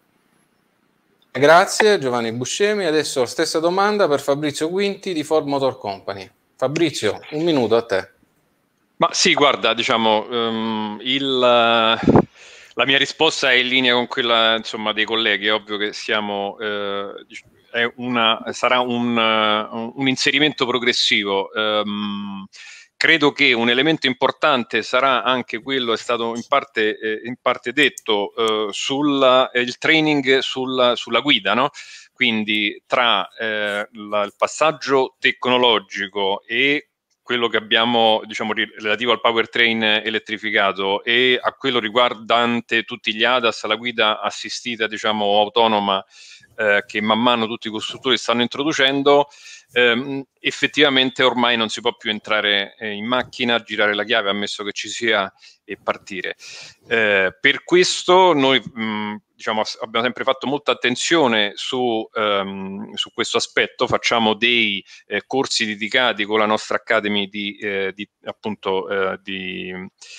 A: Grazie Giovanni Buscemi. Adesso stessa domanda per Fabrizio Quinti di Ford Motor Company. Fabrizio, un minuto a te.
E: Ma sì, guarda, diciamo, um, il, uh, la mia risposta è in linea con quella, insomma, dei colleghi. È ovvio che siamo, uh, è una, sarà un, uh, un inserimento progressivo. Um, credo che un elemento importante sarà anche quello, è stato in parte, eh, in parte detto, uh, sul eh, il training sulla, sulla guida, no? Quindi tra eh, la, il passaggio tecnologico e quello che abbiamo, diciamo, relativo al powertrain elettrificato e a quello riguardante tutti gli A D A S, la guida assistita, diciamo, autonoma, eh, che man mano tutti i costruttori stanno introducendo, ehm, effettivamente ormai non si può più entrare eh, in macchina, girare la chiave, ammesso che ci sia, e partire. Eh, per questo noi mh, diciamo, abbiamo sempre fatto molta attenzione su, um, su questo aspetto, facciamo dei eh, corsi dedicati con la nostra Academy di, eh, di appunto eh, di,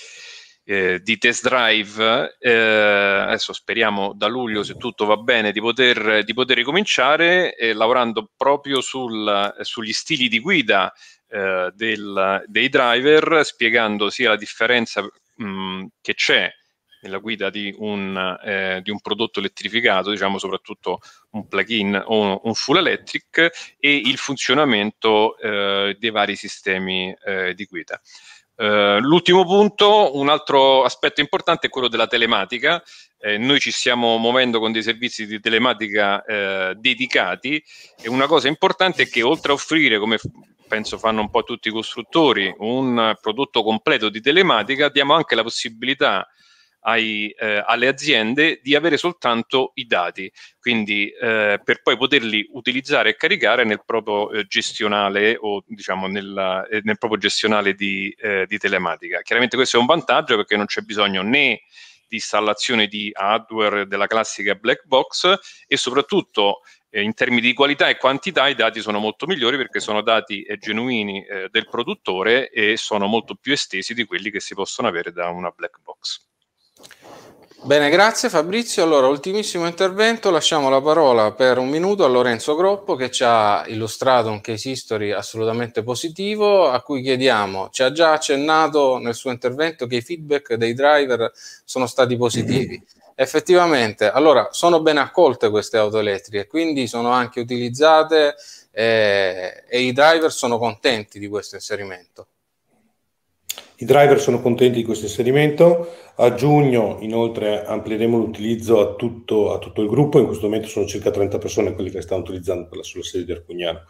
E: eh, di test drive. Eh, adesso speriamo da luglio, se tutto va bene, di poter, di poter ricominciare eh, lavorando proprio sul, sugli stili di guida eh, del, dei driver, spiegando sia la differenza mh, che c'è nella guida di un, eh, di un prodotto elettrificato, diciamo soprattutto un plug-in o un full electric, e il funzionamento eh, dei vari sistemi eh, di guida. Uh, l'ultimo punto, un altro aspetto importante è quello della telematica. Eh, noi ci stiamo muovendo con dei servizi di telematica eh, dedicati, e una cosa importante è che oltre a offrire, come penso fanno un po' tutti i costruttori, un prodotto completo di telematica, diamo anche la possibilità ai, eh, alle aziende di avere soltanto i dati, quindi eh, per poi poterli utilizzare e caricare nel proprio eh, gestionale o diciamo nel, eh, nel proprio gestionale di, eh, di telematica. Chiaramente questo è un vantaggio, perché non c'è bisogno né di installazione di hardware della classica black box, e soprattutto eh, in termini di qualità e quantità i dati sono molto migliori, perché sono dati eh, genuini eh, del produttore e sono molto più estesi di quelli che si possono avere da una black box.
A: Bene, grazie Fabrizio. Allora, ultimissimo intervento, lasciamo la parola per un minuto a Lorenzo Groppo, che ci ha illustrato un case history assolutamente positivo, a cui chiediamo, ci ha già accennato nel suo intervento che i feedback dei driver sono stati positivi. Effettivamente, allora, sono ben accolte queste auto elettriche, quindi sono anche utilizzate eh, e i driver sono contenti di questo inserimento.
B: I driver sono contenti di questo inserimento. A giugno inoltre amplieremo l'utilizzo a tutto, a tutto il gruppo. In questo momento sono circa trenta persone quelli che stanno utilizzando per la sola sede di Arcugnano.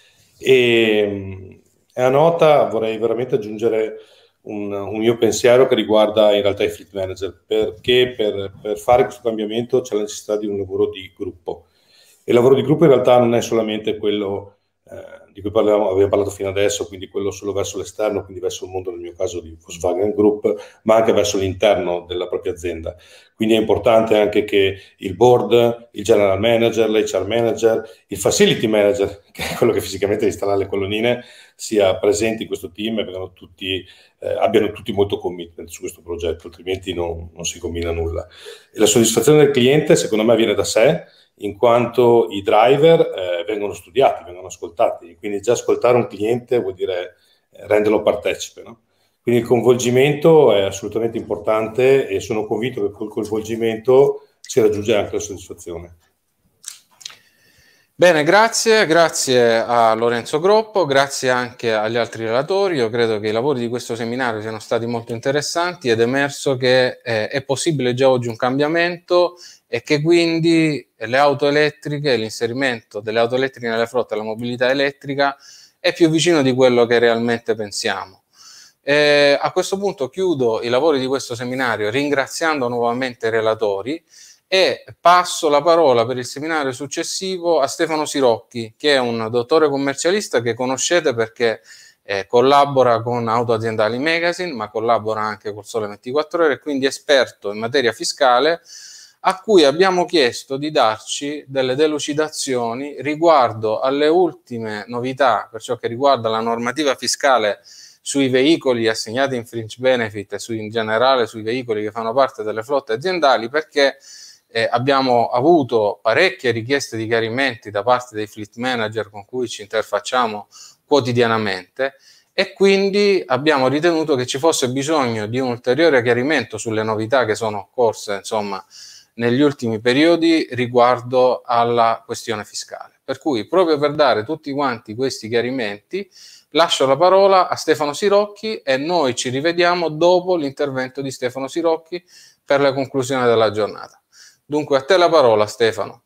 B: E, e a nota vorrei veramente aggiungere un, un mio pensiero che riguarda in realtà i fleet manager, perché per, per fare questo cambiamento c'è la necessità di un lavoro di gruppo. E il lavoro di gruppo in realtà non è solamente quello eh, di cui parliamo, abbiamo parlato fino adesso, quindi quello solo verso l'esterno, quindi verso il mondo, nel mio caso di Volkswagen Group, ma anche verso l'interno della propria azienda. Quindi è importante anche che il board, il general manager, l'H R manager, il facility manager, che è quello che fisicamente installa le colonnine, sia presente in questo team e tutti, eh, abbiano tutti molto commitment su questo progetto, altrimenti non, non si combina nulla. E la soddisfazione del cliente, secondo me, viene da sé, in quanto i driver eh, vengono studiati, vengono ascoltati, quindi già ascoltare un cliente vuol dire eh, renderlo partecipe, no? Quindi il coinvolgimento è assolutamente importante e sono convinto che col coinvolgimento si raggiunge anche la soddisfazione.
A: Bene, grazie, grazie a Lorenzo Groppo, grazie anche agli altri relatori. Io credo che i lavori di questo seminario siano stati molto interessanti ed è emerso che eh, è possibile già oggi un cambiamento e che quindi le auto elettriche, l'inserimento delle auto elettriche nelle flotte e la mobilità elettrica è più vicino di quello che realmente pensiamo. Eh, a questo punto chiudo i lavori di questo seminario ringraziando nuovamente i relatori e passo la parola per il seminario successivo a Stefano Sirocchi, che è un dottore commercialista che conoscete perché eh, collabora con Auto Aziendali Magazine, ma collabora anche col Sole ventiquattro Ore, e quindi esperto in materia fiscale, a cui abbiamo chiesto di darci delle delucidazioni riguardo alle ultime novità per ciò che riguarda la normativa fiscale sui veicoli assegnati in fringe benefit e su, in generale sui veicoli che fanno parte delle flotte aziendali, perché Eh, abbiamo avuto parecchie richieste di chiarimenti da parte dei fleet manager con cui ci interfacciamo quotidianamente e quindi abbiamo ritenuto che ci fosse bisogno di un ulteriore chiarimento sulle novità che sono occorse, insomma, negli ultimi periodi riguardo alla questione fiscale. Per cui, proprio per dare tutti quanti questi chiarimenti, lascio la parola a Stefano Sirocchi e noi ci rivediamo dopo l'intervento di Stefano Sirocchi per la conclusione della giornata. Dunque, a te la parola, Stefano.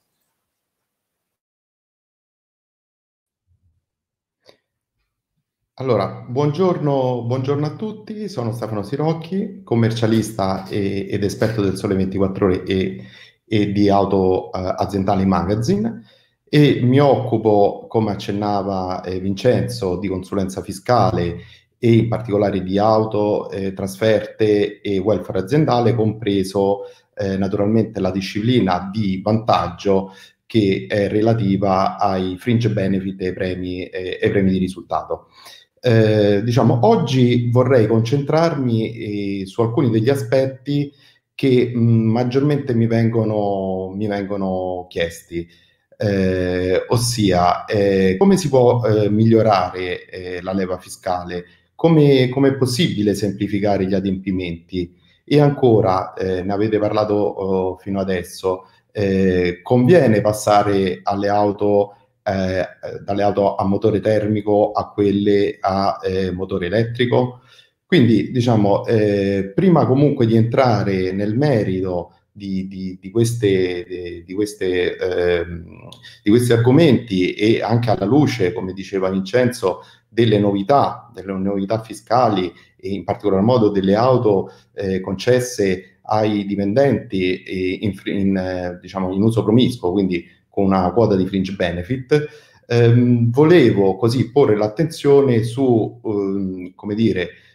G: Allora, buongiorno, buongiorno a tutti, sono Stefano Sirocchi, commercialista e, ed esperto del Sole ventiquattro Ore e, e di Auto uh, Aziendali Magazine, e mi occupo, come accennava eh, Vincenzo, di consulenza fiscale e in particolare di auto, eh, trasferte e welfare aziendale, compreso Eh, naturalmente la disciplina di vantaggio che è relativa ai fringe benefit e ai premi, eh, ai premi di risultato. Eh, diciamo, oggi vorrei concentrarmi eh, su alcuni degli aspetti che mh, maggiormente mi vengono, mi vengono chiesti, eh, ossia eh, come si può eh, migliorare eh, la leva fiscale, come, come è possibile semplificare gli adempimenti. E ancora, eh, ne avete parlato oh, fino adesso, eh, conviene passare alle auto, eh, dalle auto a motore termico a quelle a eh, motore elettrico? Quindi, diciamo, eh, prima comunque di entrare nel merito di, di, di, queste, di, di, queste, eh, di questi argomenti e anche alla luce, come diceva Vincenzo, delle novità, delle novità fiscali e in particolar modo delle auto eh, concesse ai dipendenti e in, in, eh, diciamo in uso promiscuo, quindi con una quota di fringe benefit, ehm, volevo così porre l'attenzione su, ehm, come dire,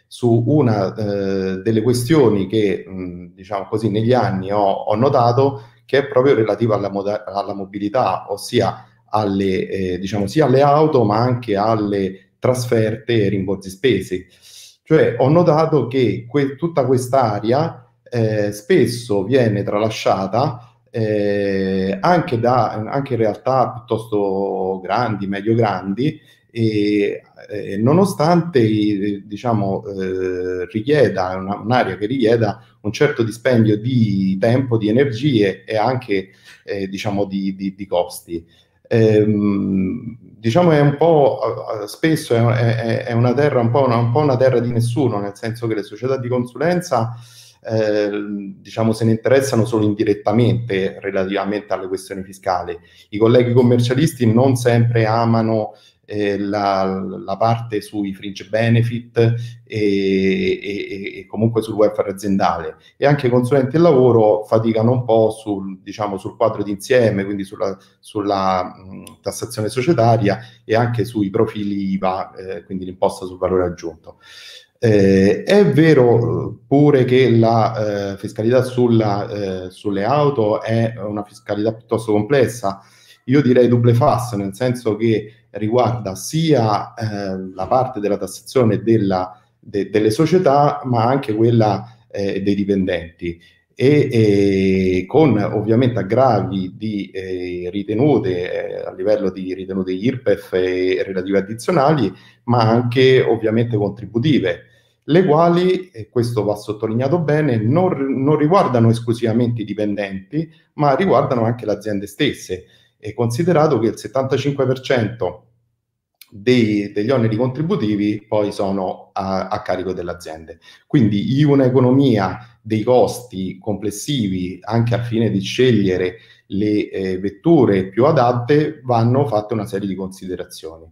G: su una eh, delle questioni che, mh, diciamo così, negli anni ho, ho notato, che è proprio relativa alla, alla mobilità, ossia alle, eh, diciamo, sia alle auto, ma anche alle trasferte e rimborsi spese. Cioè, ho notato che que- tutta quest'area eh, spesso viene tralasciata eh, anche da anche in realtà piuttosto grandi, medio grandi, e eh, nonostante diciamo eh, richieda una, un'area che richieda un certo dispendio di tempo, di energie e anche eh, diciamo di, di, di costi. Ehm, diciamo è un po' spesso è, è, è una terra un po' una, un po' una terra di nessuno, nel senso che le società di consulenza eh, diciamo se ne interessano solo indirettamente relativamente alle questioni fiscali. I colleghi commercialisti non sempre amano eh, la, la parte sui fringe benefit e, e, e comunque sul welfare aziendale, e anche i consulenti del lavoro faticano un po' sul, diciamo, sul quadro d'insieme, quindi sulla, sulla mh, tassazione societaria e anche sui profili I V A, eh, quindi l'imposta sul valore aggiunto. Eh, è vero pure che la eh, fiscalità sulla, eh, sulle auto è una fiscalità piuttosto complessa, io direi double face, nel senso che riguarda sia eh, la parte della tassazione della, de, delle società, ma anche quella eh, dei dipendenti, e, e con ovviamente aggravi di eh, ritenute eh, a livello di ritenute I R P E F e relative addizionali, ma anche ovviamente contributive, le quali, e questo va sottolineato bene, non, non riguardano esclusivamente i dipendenti, ma riguardano anche le aziende stesse, e considerato che il settantacinque per cento dei, degli oneri contributivi poi sono a, a carico delle aziende. Quindi in un'economia dei costi complessivi, anche al fine di scegliere le eh, vetture più adatte, vanno fatte una serie di considerazioni.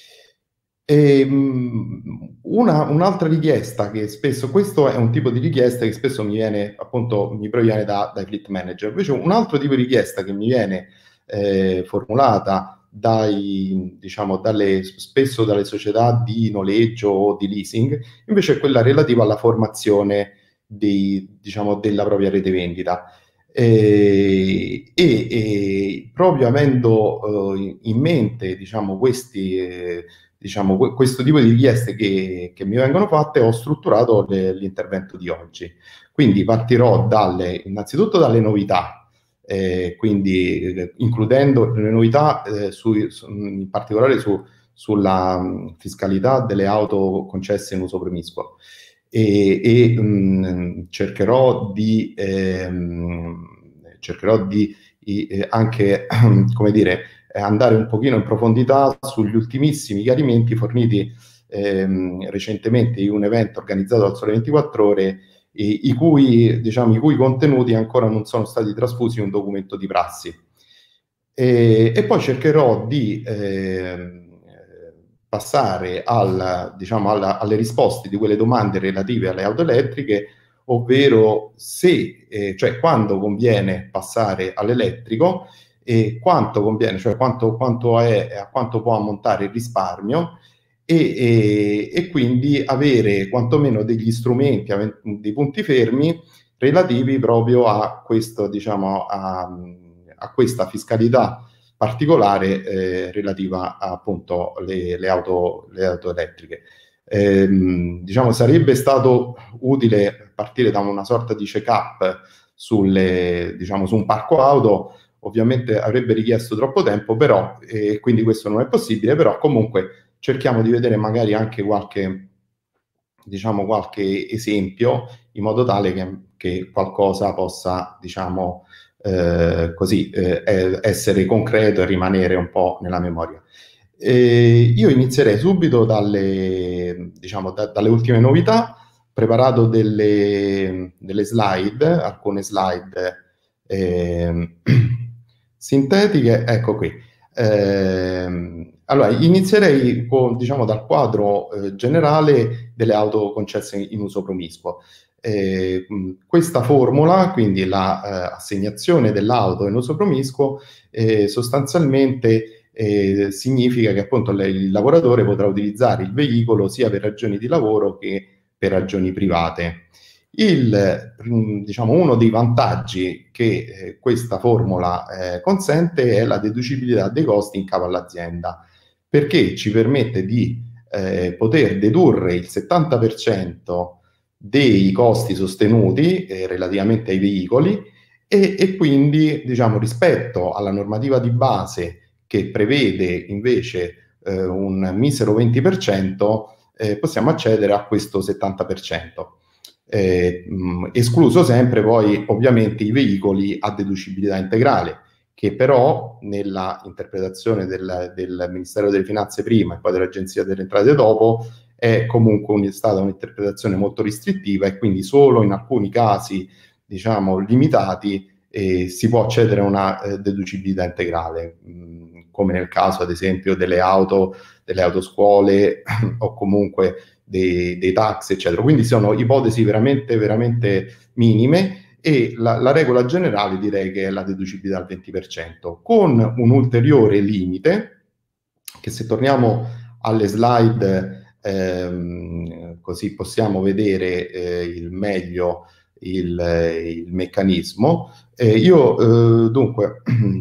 G: E, una, un'altra richiesta che spesso, questo è un tipo di richiesta che spesso mi viene, appunto, mi proviene da, dai fleet manager. Invece un altro tipo di richiesta che mi viene eh, formulata dai, diciamo, dalle, spesso dalle società di noleggio o di leasing, invece è quella relativa alla formazione dei, diciamo, della propria rete vendita. E, e, e proprio avendo eh, in mente, diciamo, questi eh, diciamo, questo tipo di richieste che, che mi vengono fatte, ho strutturato le, l'intervento di oggi. Quindi partirò dalle, innanzitutto dalle novità, eh, quindi eh, includendo le novità eh, su, su, in particolare su, sulla mh, fiscalità delle auto concesse in uso promiscuo, e, e mh, cercherò di ehm, cercherò di eh, anche come dire andare un pochino in profondità sugli ultimissimi chiarimenti forniti ehm, recentemente in un evento organizzato dal Sole ventiquattro Ore, i, i, cui, diciamo, i cui contenuti ancora non sono stati trasfusi in un documento di prassi. E, e poi cercherò di eh, passare al, diciamo, alla, alle risposte di quelle domande relative alle auto elettriche, ovvero se, eh, cioè quando conviene passare all'elettrico, e quanto conviene, cioè quanto, quanto è, a quanto può ammontare il risparmio, e, e, e quindi avere quantomeno degli strumenti, dei punti fermi relativi proprio a questo, diciamo, a, a questa fiscalità particolare eh, relativa a, appunto le, le, auto, le auto elettriche. Eh, diciamo, sarebbe stato utile partire da una sorta di check-up sulle, diciamo, su un parco auto. Ovviamente avrebbe richiesto troppo tempo, però, e quindi questo non è possibile, però comunque cerchiamo di vedere magari anche qualche, diciamo, qualche esempio, in modo tale che, che qualcosa possa, diciamo, eh, così, eh, essere concreto e rimanere un po' nella memoria. E io inizierei subito dalle, diciamo, da, dalle ultime novità, preparato delle, delle slide, alcune slide eh, sintetiche, ecco qui. Eh, allora, inizierei con, diciamo, dal quadro eh, generale delle auto concesse in uso promiscuo. Eh, questa formula, quindi l'assegnazione la, eh, dell'auto in uso promiscuo, eh, sostanzialmente eh, significa che appunto il lavoratore potrà utilizzare il veicolo sia per ragioni di lavoro che per ragioni private. Il, diciamo, uno dei vantaggi che eh, questa formula eh, consente è la deducibilità dei costi in capo all'azienda, perché ci permette di eh, poter dedurre il settanta per cento dei costi sostenuti eh, relativamente ai veicoli e, e quindi, diciamo, rispetto alla normativa di base che prevede invece eh, un misero venti per cento, eh, possiamo accedere a questo settanta per cento. Eh, mh, escluso sempre poi ovviamente i veicoli a deducibilità integrale, che però nella interpretazione del, del Ministero delle Finanze prima e poi dell'Agenzia delle Entrate dopo è comunque un, stata un'interpretazione molto restrittiva e quindi solo in alcuni casi, diciamo, limitati eh, si può accedere a una eh, deducibilità integrale, mh, come nel caso ad esempio delle auto, delle autoscuole o comunque dei, dei taxi, eccetera. Quindi sono ipotesi veramente, veramente minime e la, la regola generale direi che è la deducibilità al venti per cento, con un ulteriore limite che, se torniamo alle slide ehm, così possiamo vedere eh, il meglio il, il meccanismo. Eh, io eh, dunque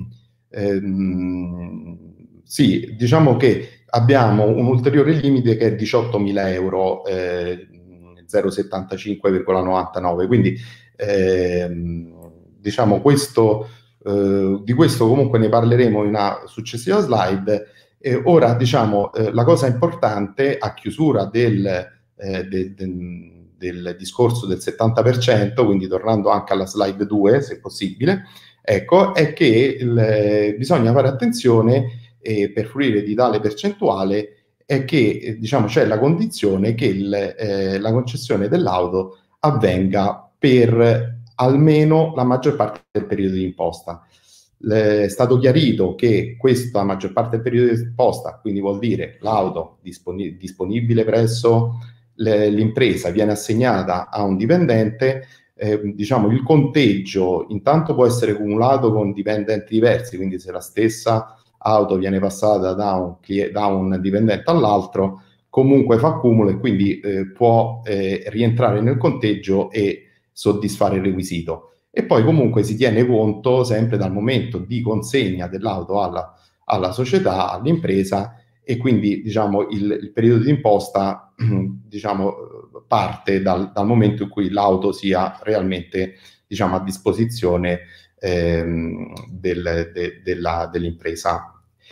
G: ehm, sì, diciamo che abbiamo un ulteriore limite che è diciottomila euro, eh, zero virgola settantacinque virgola novantanove, quindi ehm, diciamo questo, eh, di questo comunque ne parleremo in una successiva slide. Eh, ora diciamo eh, la cosa importante a chiusura del, eh, de, de, del discorso del settanta per cento, quindi tornando anche alla slide due se possibile, ecco, è che il, bisogna fare attenzione eh, per fruire di tale percentuale è che eh, diciamo c'è la condizione che il, eh, la concessione dell'auto avvenga per almeno la maggior parte del periodo di imposta. Le, è stato chiarito che questa maggior parte del periodo di imposta, quindi vuol dire l'auto disponi- disponibile presso le, l'impresa, viene assegnata a un dipendente. Eh, diciamo il conteggio intanto può essere cumulato con dipendenti diversi, quindi se la stessa auto viene passata da un, da un dipendente all'altro, comunque fa cumulo e quindi eh, può eh, rientrare nel conteggio e soddisfare il requisito. E poi comunque si tiene conto sempre dal momento di consegna dell'auto alla, alla società, all'impresa, e quindi diciamo il, il periodo di imposta diciamo parte dal, dal momento in cui l'auto sia realmente diciamo a disposizione ehm, del, de, della, dell'impresa.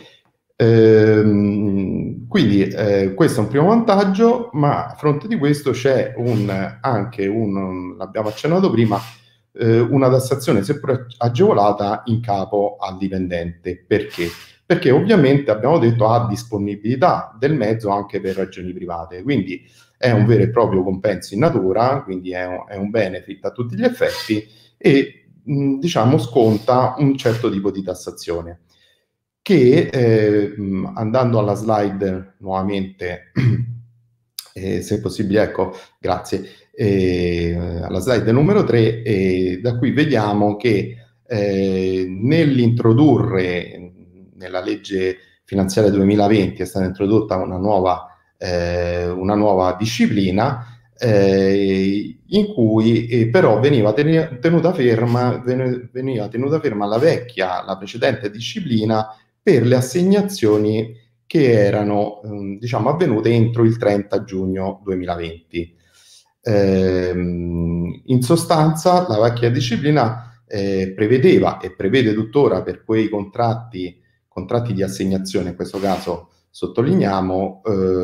G: Ehm, quindi eh, questo è un primo vantaggio, ma a fronte di questo c'è un, anche un, l'abbiamo accennato prima, eh, una tassazione seppur agevolata in capo al dipendente. Perché? Perché ovviamente abbiamo detto ha disponibilità del mezzo anche per ragioni private, quindi è un vero e proprio compenso in natura, quindi è un, è un benefit a tutti gli effetti e mh, diciamo sconta un certo tipo di tassazione che eh, andando alla slide nuovamente eh, se possibile, ecco, grazie, eh, alla slide numero tre, eh, da qui vediamo che eh, nell'introdurre nella legge finanziaria duemilaventi è stata introdotta una nuova, eh, una nuova disciplina eh, in cui eh, però veniva tenuta ferma, veniva tenuta ferma la vecchia, la precedente disciplina per le assegnazioni che erano eh, diciamo avvenute entro il trenta giugno duemilaventi. Eh, in sostanza la vecchia disciplina eh, prevedeva e prevede tuttora per quei contratti contratti di assegnazione, in questo caso sottolineiamo,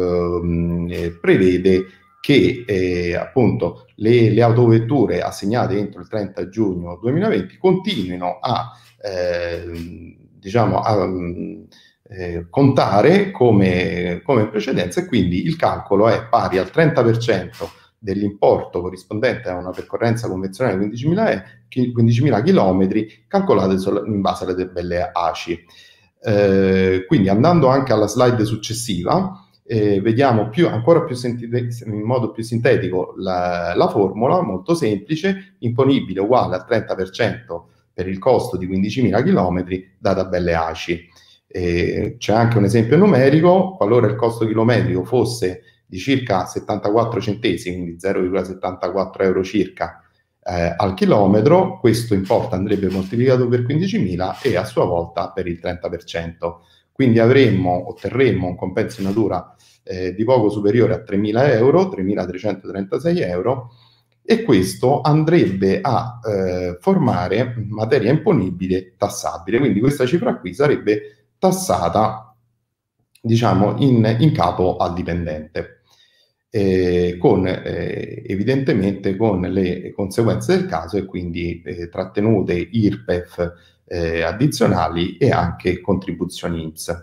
G: eh, prevede che eh, appunto le, le autovetture assegnate entro il trenta giugno duemilaventi continuino a, eh, diciamo, a eh, contare come, come in precedenza, e quindi il calcolo è pari al trenta per cento dell'importo corrispondente a una percorrenza convenzionale di quindicimila chilometri calcolate in base alle tabelle A C I. Eh, quindi andando anche alla slide successiva eh, vediamo più, ancora più in modo più sintetico la, la formula molto semplice: imponibile uguale al trenta per cento per il costo di quindicimila chilometri da tabelle A C I. Eh, c'è anche un esempio numerico: qualora il costo chilometrico fosse di circa settantaquattro centesimi, quindi zero virgola settantaquattro euro circa eh, al chilometro. Questo importo andrebbe moltiplicato per quindicimila e a sua volta per il trenta per cento. Quindi avremmo, otterremmo un compenso in natura eh, di poco superiore a tremila euro, tremilatrecentotrentasei euro, e questo andrebbe a eh, formare materia imponibile tassabile. Quindi questa cifra qui sarebbe tassata, diciamo, in, in capo al dipendente, eh, con eh, evidentemente con le conseguenze del caso, e quindi eh, trattenute I R P E F eh, addizionali e anche contribuzioni I N P S.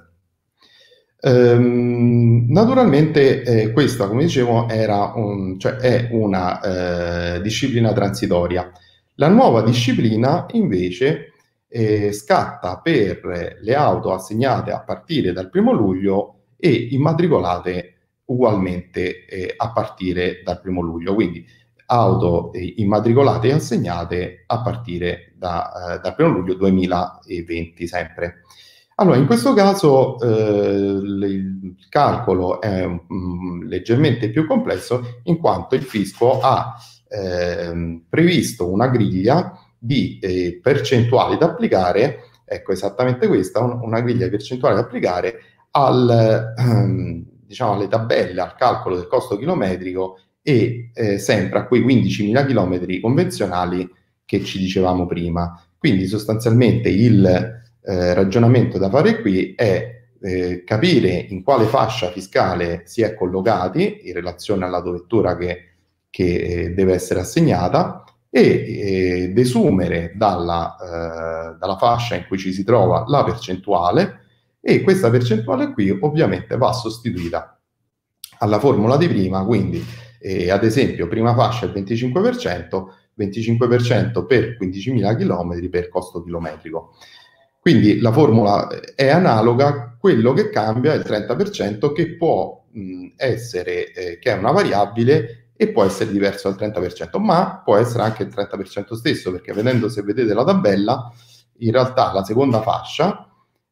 G: Ehm, naturalmente eh, questa, come dicevo, era un, cioè è una eh, disciplina transitoria. La nuova disciplina invece eh, scatta per le auto assegnate a partire dal primo luglio e immatricolate ugualmente eh, a partire dal primo luglio, quindi auto eh, immatricolate e assegnate a partire da, eh, dal primo luglio duemilaventi sempre. Allora, in questo caso eh, il calcolo è mh, leggermente più complesso, in quanto il fisco ha eh, previsto una griglia di eh, percentuali da applicare, ecco esattamente questa, un, una griglia di percentuali da applicare al, ehm, diciamo, alle tabelle, al calcolo del costo chilometrico e eh, sempre a quei quindicimila chilometri convenzionali che ci dicevamo prima. Quindi sostanzialmente il Eh, ragionamento da fare qui è eh, capire in quale fascia fiscale si è collocati in relazione all'autovettura che, che eh, deve essere assegnata e eh, desumere dalla, eh, dalla fascia in cui ci si trova la percentuale, e questa percentuale qui ovviamente va sostituita alla formula di prima, quindi eh, ad esempio prima fascia il venticinque per cento, venticinque per cento per quindicimila chilometri per costo chilometrico. Quindi la formula è analoga, quello che cambia è il trenta per cento, che può mh, essere, eh, che è una variabile e può essere diverso dal trenta per cento, ma può essere anche il trenta per cento stesso, perché vedendo, se vedete la tabella, in realtà la seconda fascia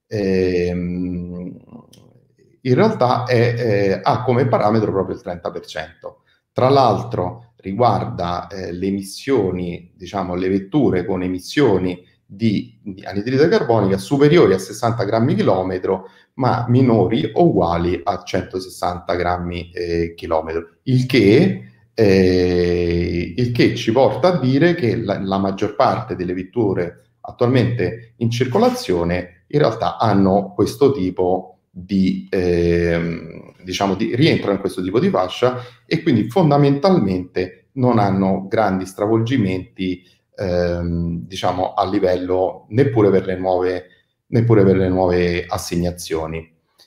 G: ehm, in realtà è, eh, ha come parametro proprio il trenta per cento. Tra l'altro riguarda eh, le emissioni, diciamo le vetture con emissioni di, di anidride carbonica superiori a sessanta grammi chilometro, ma minori o uguali a centosessanta grammi eh, chilometro, il che, eh, il che ci porta a dire che la, la maggior parte delle vetture attualmente in circolazione in realtà hanno questo tipo di, eh, diciamo, di rientrano in questo tipo di fascia, e quindi fondamentalmente non hanno grandi stravolgimenti Ehm, diciamo a livello neppure per le nuove neppure per le nuove assegnazioni.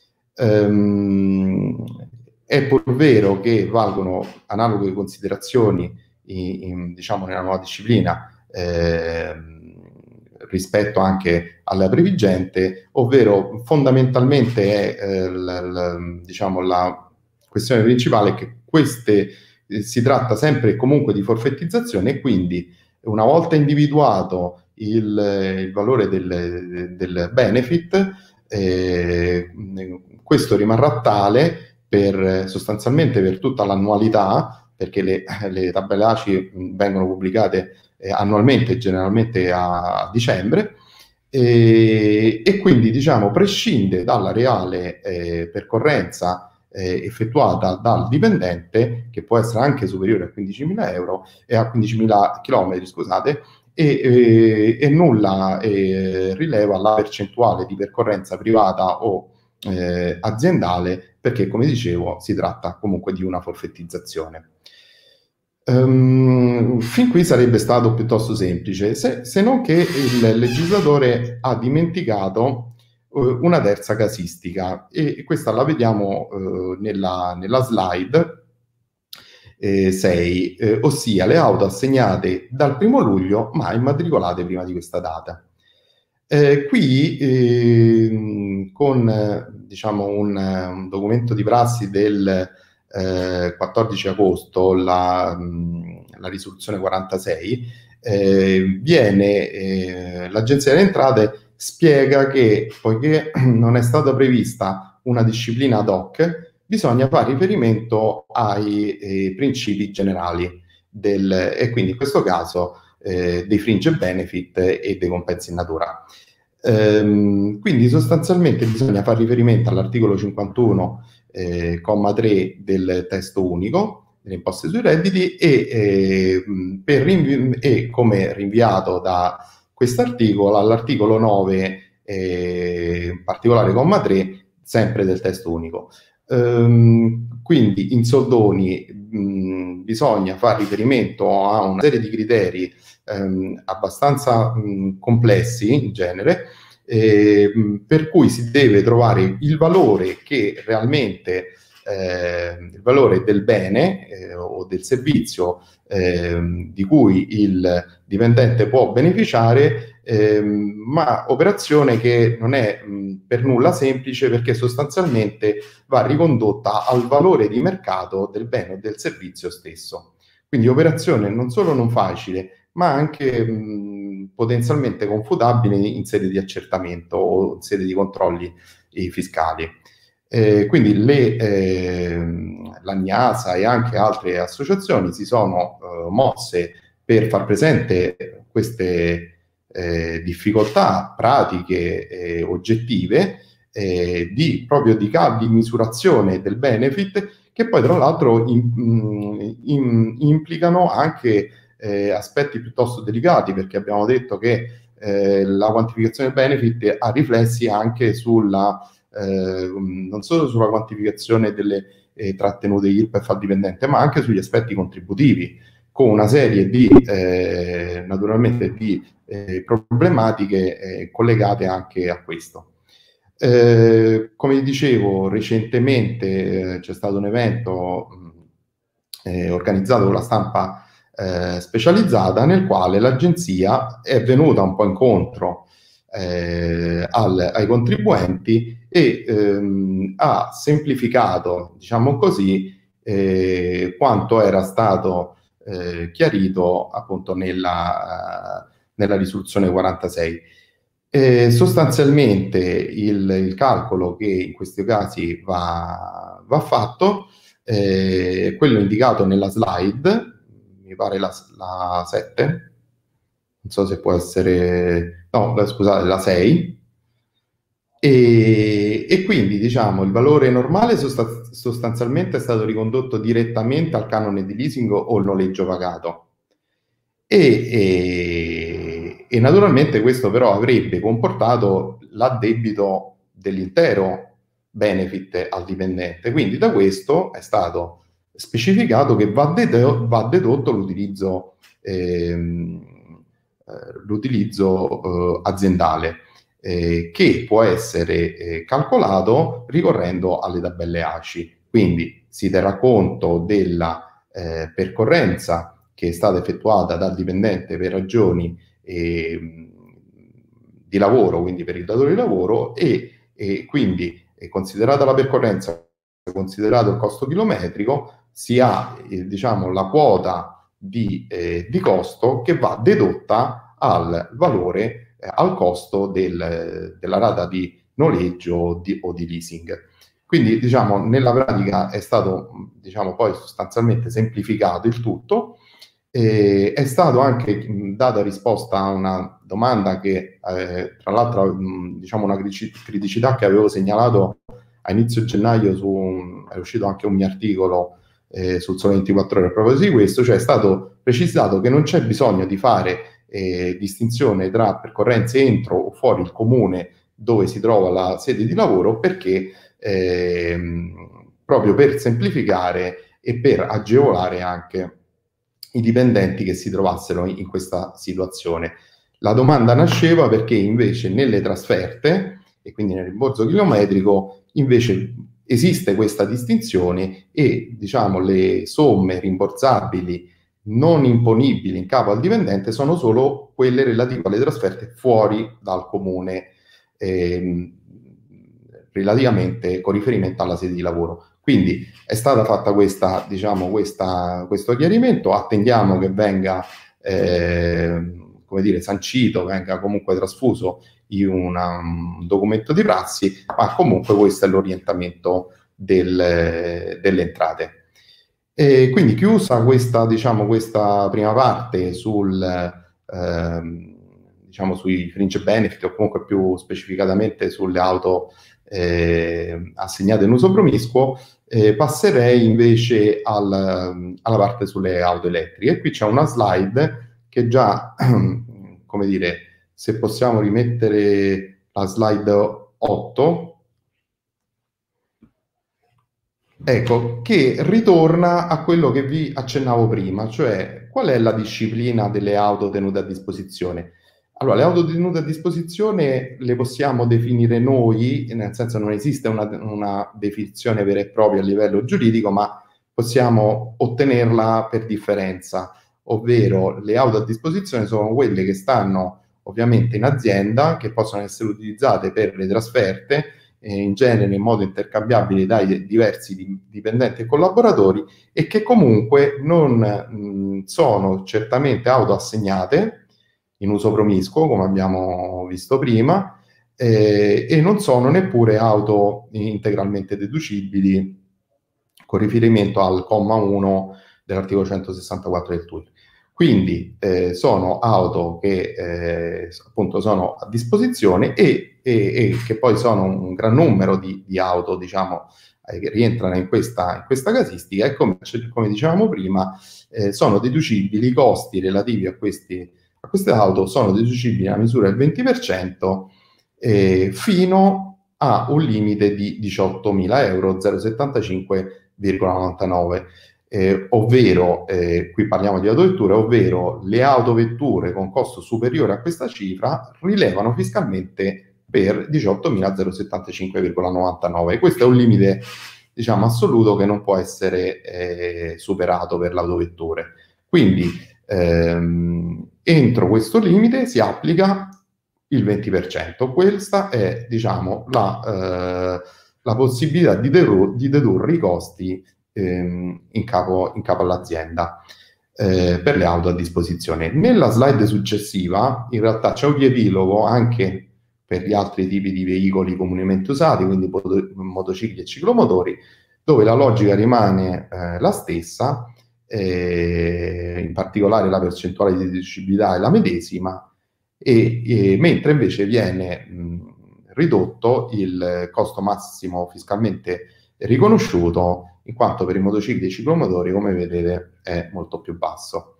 G: Ehm, è pur vero che valgono analoghe considerazioni in, in, diciamo nella nuova disciplina ehm, rispetto anche alla previgente, ovvero fondamentalmente è eh, la, la, diciamo la questione principale è che queste eh, si tratta sempre e comunque di forfettizzazione, e quindi una volta individuato il, il valore del, del benefit, eh, questo rimarrà tale per sostanzialmente per tutta l'annualità, perché le, le tabelle A C I vengono pubblicate eh, annualmente, generalmente a, a dicembre, e, e quindi diciamo prescinde dalla reale eh, percorrenza Eh, effettuata dal dipendente, che può essere anche superiore a quindicimila euro e a quindicimila chilometri, scusate, e, e, e nulla eh, rileva la percentuale di percorrenza privata o eh, aziendale, perché come dicevo si tratta comunque di una forfettizzazione. Um, fin qui sarebbe stato piuttosto semplice, se, se non che il legislatore ha dimenticato una terza casistica, e questa la vediamo eh, nella, nella slide eh, sei, eh, ossia le auto assegnate dal primo luglio ma immatricolate prima di questa data. Eh, qui eh, con diciamo un, un documento di prassi del eh, quattordici agosto, la, la risoluzione quarantasei, eh, viene eh, l'Agenzia delle Entrate spiega che, poiché non è stata prevista una disciplina ad hoc, bisogna fare riferimento ai eh, principi generali del, e quindi in questo caso eh, dei fringe benefit e dei compensi in natura. Ehm, quindi sostanzialmente bisogna fare riferimento all'articolo cinquantuno, eh, comma tre del testo unico delle imposte sui redditi e, eh, per rinvi- e come rinviato da quest'articolo all'articolo nove, eh, in particolare comma tre, sempre del testo unico. Ehm, quindi in soldoni mh, bisogna fare riferimento a una serie di criteri ehm, abbastanza mh, complessi in genere, eh, per cui si deve trovare il valore che realmente eh, il valore del bene eh, o del servizio eh, di cui il dipendente può beneficiare, eh, ma operazione che non è mh, per nulla semplice, perché sostanzialmente va ricondotta al valore di mercato del bene o del servizio stesso. Quindi operazione non solo non facile, ma anche mh, potenzialmente confutabile in sede di accertamento o in sede di controlli eh, fiscali. Eh, quindi le, eh, la NIASA e anche altre associazioni si sono eh, mosse per far presente queste eh, difficoltà pratiche e oggettive eh, di proprio di, di misurazione del benefit, che poi tra l'altro in, in, implicano anche eh, aspetti piuttosto delicati, perché abbiamo detto che eh, la quantificazione del benefit ha riflessi anche sulla eh, non solo sulla quantificazione delle eh, trattenute I R P E F al dipendente, ma anche sugli aspetti contributivi, con una serie di eh, naturalmente di eh, problematiche eh, collegate anche a questo. Eh, come dicevo, recentemente eh, c'è stato un evento eh, organizzato con la stampa eh, specializzata, nel quale l'agenzia è venuta un po' incontro eh, al, ai contribuenti e ehm, ha semplificato, diciamo così, eh, quanto era stato eh, chiarito appunto nella, uh, nella risoluzione quarantasei. Eh, sostanzialmente il, il calcolo che in questi casi va, va fatto è eh, quello indicato nella slide, mi pare la, la sette, non so se può essere, no, scusate, la sei, e, e quindi diciamo il valore normale sost- sostanzialmente è stato ricondotto direttamente al canone di leasing o il noleggio pagato. E, e, e naturalmente questo però avrebbe comportato l'addebito dell'intero benefit al dipendente, quindi da questo è stato specificato che va, dedo, va dedotto l'utilizzo, ehm, l'utilizzo eh, aziendale, eh, che può essere eh, calcolato ricorrendo alle tabelle A C I. Quindi si terrà conto della eh, percorrenza che è stata effettuata dal dipendente per ragioni eh, di lavoro, quindi per il datore di lavoro, e, e quindi eh, considerata la percorrenza, considerato il costo chilometrico, si ha eh, diciamo la quota di, eh, di costo che va dedotta al valore, eh, al costo del, della rata di noleggio di, o di leasing. Quindi diciamo nella pratica è stato diciamo poi sostanzialmente semplificato il tutto. E è stato anche mh, data risposta a una domanda che, eh, tra l'altro, mh, diciamo una criticità che avevo segnalato a inizio gennaio, su un, è uscito anche un mio articolo eh, sul Sole ventiquattro Ore a proposito di questo, cioè è stato precisato che non c'è bisogno di fare eh, distinzione tra percorrenze entro o fuori il comune dove si trova la sede di lavoro, perché eh, proprio per semplificare e per agevolare anche i dipendenti che si trovassero in questa situazione. La domanda nasceva perché invece nelle trasferte, e quindi nel rimborso chilometrico, invece esiste questa distinzione e diciamo le somme rimborsabili non imponibili in capo al dipendente sono solo quelle relative alle trasferte fuori dal comune, ehm, relativamente con riferimento alla sede di lavoro. Quindi è stata fatta questa, diciamo, questa, questo chiarimento, attendiamo che venga eh, come dire, sancito, venga comunque trasfuso in una, un documento di prassi, ma comunque questo è l'orientamento del, delle entrate. E quindi chiusa questa, diciamo, questa prima parte sul, ehm, diciamo, sui fringe benefit, o comunque più specificatamente sulle auto eh, assegnate in uso promiscuo, eh, passerei invece al, alla parte sulle auto elettriche. Qui c'è una slide che già, come dire, se possiamo rimettere la slide otto, ecco, che ritorna a quello che vi accennavo prima, cioè qual è la disciplina delle auto tenute a disposizione. Allora, le auto tenute a disposizione le possiamo definire noi, nel senso non esiste una, una definizione vera e propria a livello giuridico, ma possiamo ottenerla per differenza, ovvero le auto a disposizione sono quelle che stanno ovviamente in azienda, che possono essere utilizzate per le trasferte, in genere in modo intercambiabile dai diversi dipendenti e collaboratori, e che comunque non mh, sono certamente auto assegnate in uso promiscuo, come abbiamo visto prima, eh, e non sono neppure auto integralmente deducibili con riferimento al comma uno dell'articolo centosessantaquattro del T U I R. Quindi eh, sono auto che eh, appunto sono a disposizione e, e, e che poi sono un gran numero di, di auto, diciamo, eh, che rientrano in questa, in questa casistica, e come, come dicevamo prima, eh, sono deducibili i costi relativi a, questi, a queste auto, sono deducibili a misura del venti per cento eh, fino a un limite di diciottomila euro, zero virgola settantacinque virgola novantanove. Eh, ovvero, eh, qui parliamo di autovetture, ovvero le autovetture con costo superiore a questa cifra rilevano fiscalmente per diciottomila settantacinque virgola novantanove. Questo è un limite, diciamo, assoluto che non può essere eh, superato per le autovetture. Quindi ehm, entro questo limite si applica il venti per cento. Questa è, diciamo, la, eh, la possibilità di, dedur- di dedurre i costi In capo, in capo all'azienda eh, per le auto a disposizione. Nella slide successiva in realtà c'è un riepilogo anche per gli altri tipi di veicoli comunemente usati, quindi motocicli e ciclomotori, dove la logica rimane eh, la stessa, eh, in particolare la percentuale di deducibilità è la medesima, e, e mentre invece viene mh, ridotto il costo massimo fiscalmente riconosciuto, in quanto per i motocicli e i ciclomotori, come vedete, è molto più basso.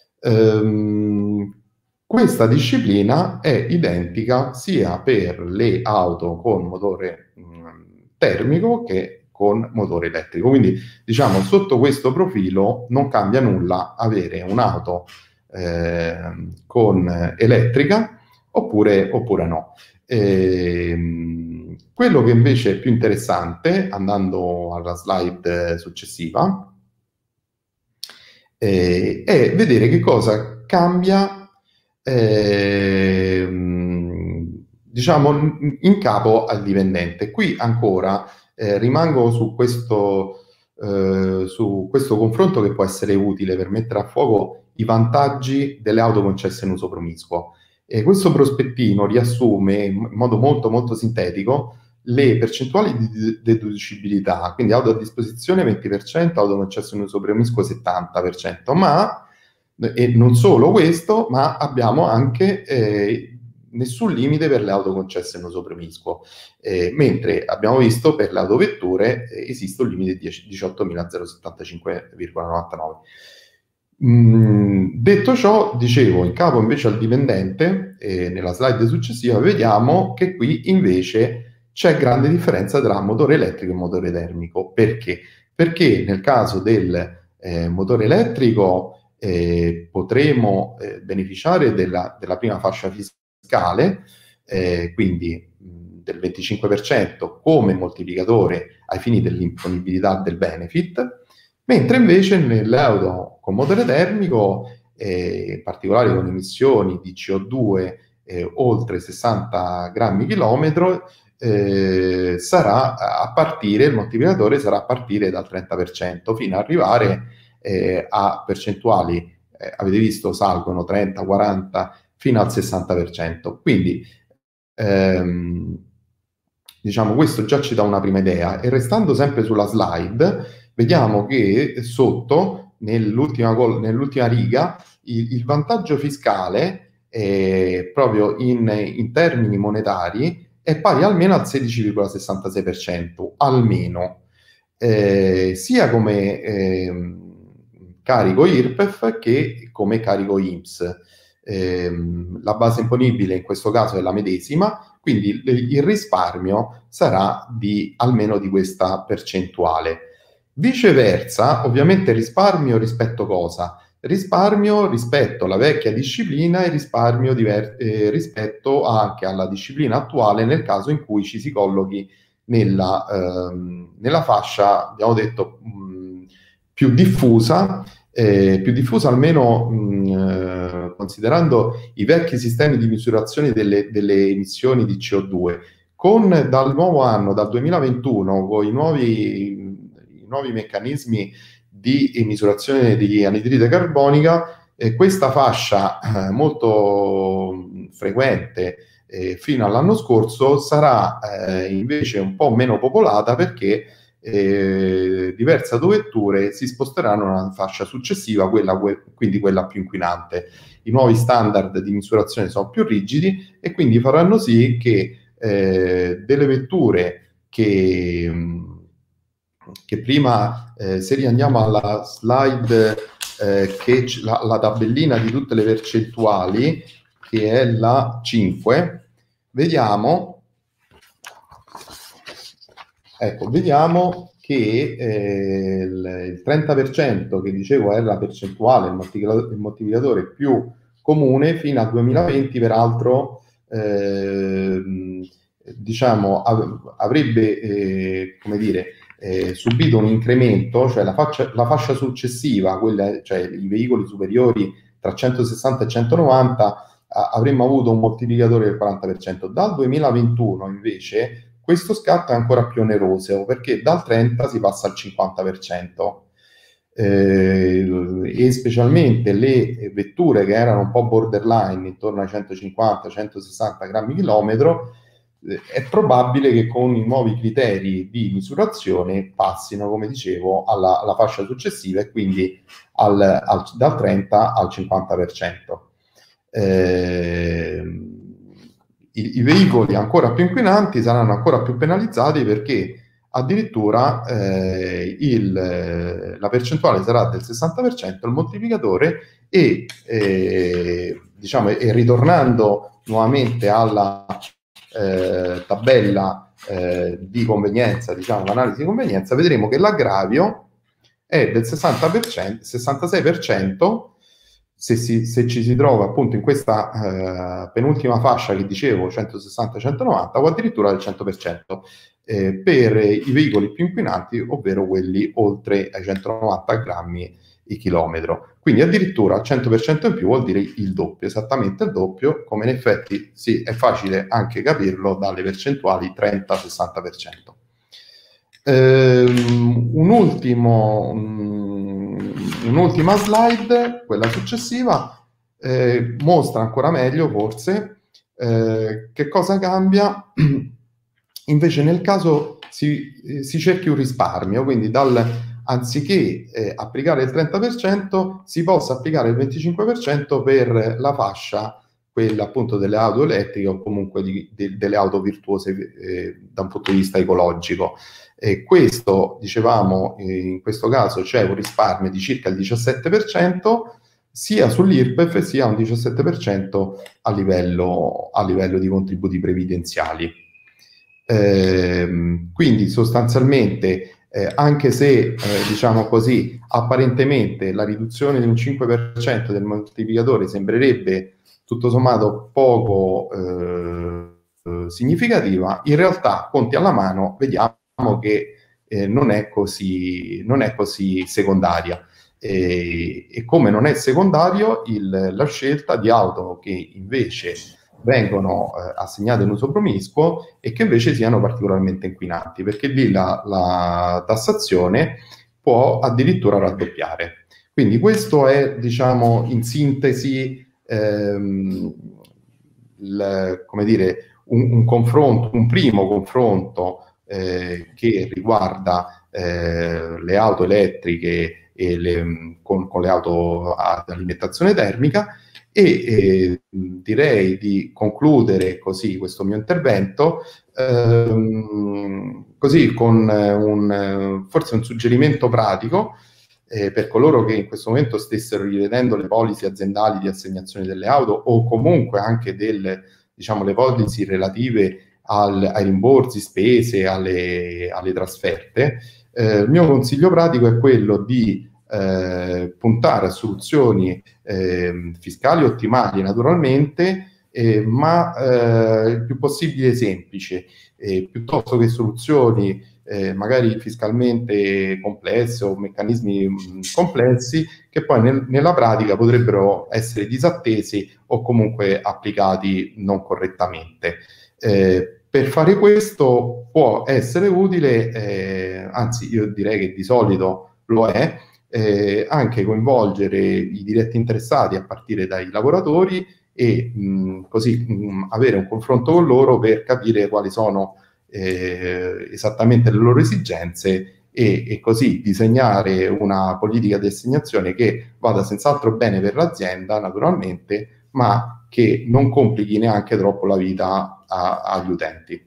G: Ehm, questa disciplina è identica sia per le auto con motore mh, termico che con motore elettrico. Quindi, diciamo, sotto questo profilo non cambia nulla avere un'auto eh, con elettrica oppure, oppure no. Ehm, Quello che invece è più interessante, andando alla slide successiva, eh, è vedere che cosa cambia, eh, diciamo, in capo al dipendente. Qui ancora eh, rimango su questo, eh, su questo confronto che può essere utile per mettere a fuoco i vantaggi delle auto concesse in uso promiscuo. E questo prospettino riassume in modo molto molto sintetico le percentuali di deducibilità, quindi auto a disposizione venti per cento, auto concesse in uso promiscuo settanta per cento, ma e non solo questo, ma abbiamo anche eh, nessun limite per le auto concesse in uso promiscuo, eh, mentre abbiamo visto per le autovetture eh, esiste un limite di diciottomila settantacinque virgola novantanove. Mm, detto ciò, dicevo, in capo invece al dipendente, eh, nella slide successiva vediamo che qui invece c'è grande differenza tra motore elettrico e motore termico. Perché? Perché nel caso del eh, motore elettrico eh, potremo eh, beneficiare della, della prima fascia fiscale, eh, quindi mh, del venticinque per cento come moltiplicatore ai fini dell'imponibilità del benefit, mentre invece nelle auto con motore termico, eh, in particolare con emissioni di C O due eh, oltre sessanta grammi chilometro, eh, sarà a partire, il moltiplicatore sarà a partire dal trenta per cento fino ad arrivare eh, a percentuali, eh, avete visto, salgono trenta, quaranta fino al sessanta per cento. Quindi ehm, diciamo, questo già ci dà una prima idea. E restando sempre sulla slide, vediamo che sotto, nell'ultima, nell'ultima riga, il, il vantaggio fiscale, eh, proprio in, in termini monetari, è pari almeno al sedici virgola sessantasei per cento, almeno, eh, sia come eh, carico I R P E F che come carico I N P S. Eh, la base imponibile in questo caso è la medesima, quindi il risparmio sarà di almeno di questa percentuale. Viceversa, ovviamente risparmio rispetto cosa? Risparmio rispetto alla vecchia disciplina e risparmio diver- eh, rispetto anche alla disciplina attuale nel caso in cui ci si collochi nella, ehm, nella fascia, abbiamo detto, mh, più diffusa, eh, più diffusa almeno mh, eh, considerando i vecchi sistemi di misurazione delle, delle emissioni di C O due. Con dal nuovo anno, dal duemilaventuno, con i nuovi, i nuovi meccanismi di misurazione di anidride carbonica, eh, questa fascia eh, molto frequente eh, fino all'anno scorso sarà eh, invece un po' meno popolata, perché eh, diverse autovetture si sposteranno nella fascia successiva, quella, quindi quella più inquinante. I nuovi standard di misurazione sono più rigidi e quindi faranno sì che eh, delle vetture che che prima, eh, se riandiamo alla slide eh, che la, la tabellina di tutte le percentuali, che è la cinque, vediamo, ecco, vediamo che eh, il, il trenta per cento che dicevo è la percentuale, il moltiplicatore, il moltiplicatore più comune, fino al duemilaventi peraltro eh, diciamo av- avrebbe eh, come dire Eh, subito un incremento, cioè la, faccia, la fascia successiva, quella, cioè i veicoli superiori tra centosessanta e centonovanta, a, avremmo avuto un moltiplicatore del quaranta per cento. Dal duemilaventuno invece questo scatto è ancora più oneroso, perché dal trenta si passa al cinquanta per cento. Eh, e specialmente le vetture che erano un po' borderline, intorno ai centocinquanta centosessanta grammi chilometro, è probabile che con i nuovi criteri di misurazione passino, come dicevo, alla, alla fascia successiva, e quindi al, al, dal trenta al cinquanta per cento. Eh, i, I veicoli ancora più inquinanti saranno ancora più penalizzati, perché addirittura eh, il, la percentuale sarà del sessanta per cento, il moltiplicatore, e, eh, diciamo, e ritornando nuovamente alla Eh, tabella eh, di convenienza, diciamo l'analisi di convenienza, vedremo che l'aggravio è del sessanta per cento, sessantasei per cento se, si, se ci si trova appunto in questa eh, penultima fascia che dicevo, centosessanta centonovanta, o addirittura del cento per cento eh, per i veicoli più inquinanti, ovvero quelli oltre ai centonovanta grammi di chilometro. Quindi addirittura al cento per cento in più vuol dire il doppio, esattamente il doppio, come in effetti sì, è facile anche capirlo dalle percentuali trenta sessanta per cento. Ehm, un ultimo, um, un'ultima slide, quella successiva, eh, mostra ancora meglio forse eh, che cosa cambia invece nel caso si, eh, si cerchi un risparmio, quindi dal anziché eh, applicare il trenta per cento si possa applicare il venticinque per cento per la fascia, quella appunto delle auto elettriche, o comunque di, de, delle auto virtuose eh, da un punto di vista ecologico. E questo, dicevamo, eh, in questo caso c'è un risparmio di circa il diciassette per cento sia sull'I R P E F sia un diciassette per cento a livello, a livello di contributi previdenziali. Eh, quindi sostanzialmente Eh, anche se, eh, diciamo così, apparentemente la riduzione di un cinque per cento del moltiplicatore sembrerebbe tutto sommato poco eh, eh, significativa, in realtà, conti alla mano, vediamo che eh, non è così, non è così secondaria. E, e come non è secondario il, la scelta di auto che invece vengono eh, assegnate in uso promiscuo e che invece siano particolarmente inquinanti, perché lì la, la tassazione può addirittura raddoppiare. Quindi questo è, diciamo, in sintesi, ehm, il, come dire, un, un confronto, un primo confronto eh, che riguarda eh, le auto elettriche e le, con, con le auto ad alimentazione termica, e eh, direi di concludere così questo mio intervento ehm, così con un, forse un suggerimento pratico eh, per coloro che in questo momento stessero rivedendo le policy aziendali di assegnazione delle auto, o comunque anche delle, diciamo, le policy relative al, ai rimborsi, spese, alle, alle trasferte. Eh, il mio consiglio pratico è quello di eh, puntare a soluzioni eh, fiscali ottimali naturalmente, eh, ma eh, il più possibile semplice, eh, piuttosto che soluzioni eh, magari fiscalmente complesse o meccanismi mh, complessi che poi nel, nella pratica potrebbero essere disattesi o comunque applicati non correttamente. Eh, per fare questo può essere utile, eh, anzi io direi che di solito lo è, eh, anche coinvolgere i diretti interessati a partire dai lavoratori e mh, così mh, avere un confronto con loro per capire quali sono eh, esattamente le loro esigenze e, e così disegnare una politica di assegnazione che vada senz'altro bene per l'azienda naturalmente, ma che non complichi neanche troppo la vita a, agli utenti.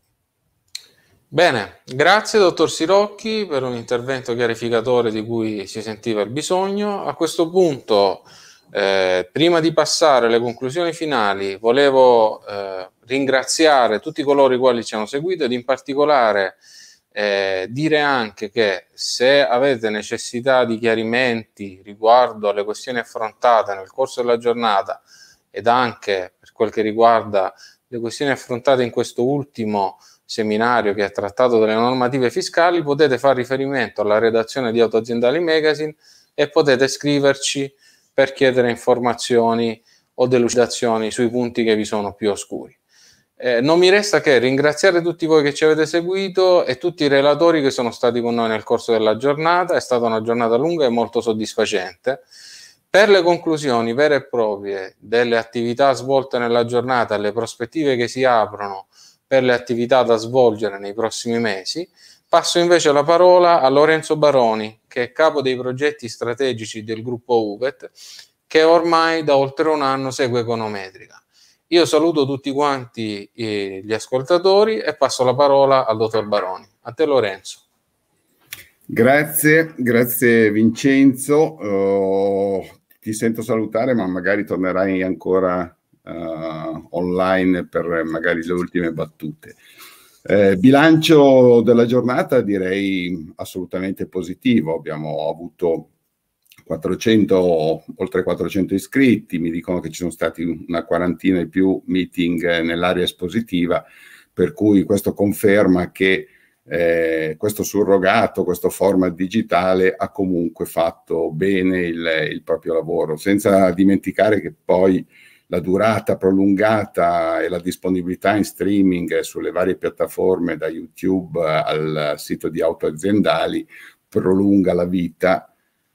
A: Bene, grazie dottor Sirocchi per un intervento chiarificatore di cui si sentiva il bisogno. A questo punto, eh, prima di passare alle conclusioni finali, volevo eh, ringraziare tutti coloro i quali ci hanno seguito ed in particolare eh, dire anche che se avete necessità di chiarimenti riguardo alle questioni affrontate nel corso della giornata ed anche per quel che riguarda le questioni affrontate in questo ultimo seminario che ha trattato delle normative fiscali, potete fare riferimento alla redazione di Auto Aziendali Magazine e potete scriverci per chiedere informazioni o delucidazioni sui punti che vi sono più oscuri. Eh, non mi resta che ringraziare tutti voi che ci avete seguito e tutti i relatori che sono stati con noi nel corso della giornata. È stata una giornata lunga e molto soddisfacente. Per le conclusioni vere e proprie delle attività svolte nella giornata e le prospettive che si aprono per le attività da svolgere nei prossimi mesi, passo invece la parola a Lorenzo Baroni, che è capo dei progetti strategici del gruppo U V E T, che ormai da oltre un anno segue Econometrica. Io saluto tutti quanti eh, gli ascoltatori e passo la parola al dottor Baroni. A te Lorenzo.
H: Grazie, grazie Vincenzo. Uh, ti sento salutare, ma magari tornerai ancora Uh, online per magari le ultime battute. Eh, bilancio della giornata direi assolutamente positivo. Abbiamo avuto quattrocento, oltre quattrocento iscritti, mi dicono che ci sono stati una quarantina e più meeting nell'area espositiva, per cui questo conferma che eh, questo surrogato, questo format digitale ha comunque fatto bene il, il proprio lavoro, senza dimenticare che poi la durata prolungata e la disponibilità in streaming sulle varie piattaforme, da YouTube al sito di Auto Aziendali, prolunga la vita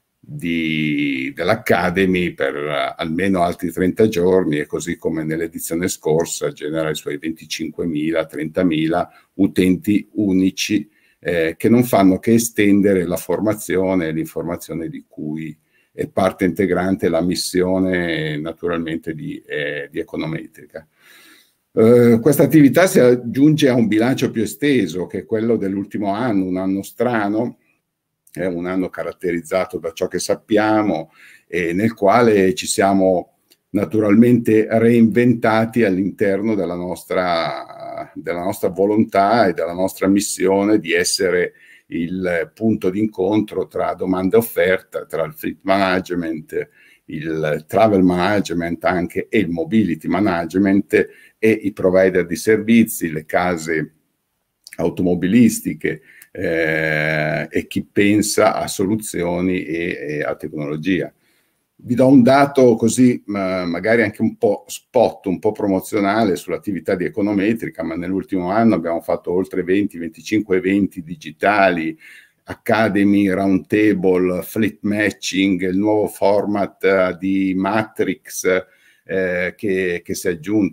H: dell'Academy per almeno altri trenta giorni, e così come nell'edizione scorsa genera i suoi venticinquemila trentamila utenti unici eh, che non fanno che estendere la formazione e l'informazione di cui è parte integrante la missione naturalmente di, eh, di Econometrica. Eh, questa attività si aggiunge a un bilancio più esteso, che è quello dell'ultimo anno, un anno strano, è un anno caratterizzato da ciò che sappiamo e nel quale ci siamo naturalmente reinventati all'interno della nostra, della nostra volontà e della nostra missione di essere il punto d'incontro tra domanda e offerta, tra il fleet management, il travel management anche e il mobility management e i provider di servizi, le case automobilistiche eh, e chi pensa a soluzioni e, e a tecnologia. Vi do un dato così ma magari anche un po' spot, un po' promozionale sull'attività di Econometrica, ma nell'ultimo anno abbiamo fatto oltre venti venticinque eventi digitali, Academy, Roundtable, Fleet Matching, il nuovo format uh, di Matrix eh, che, che si è aggiunto.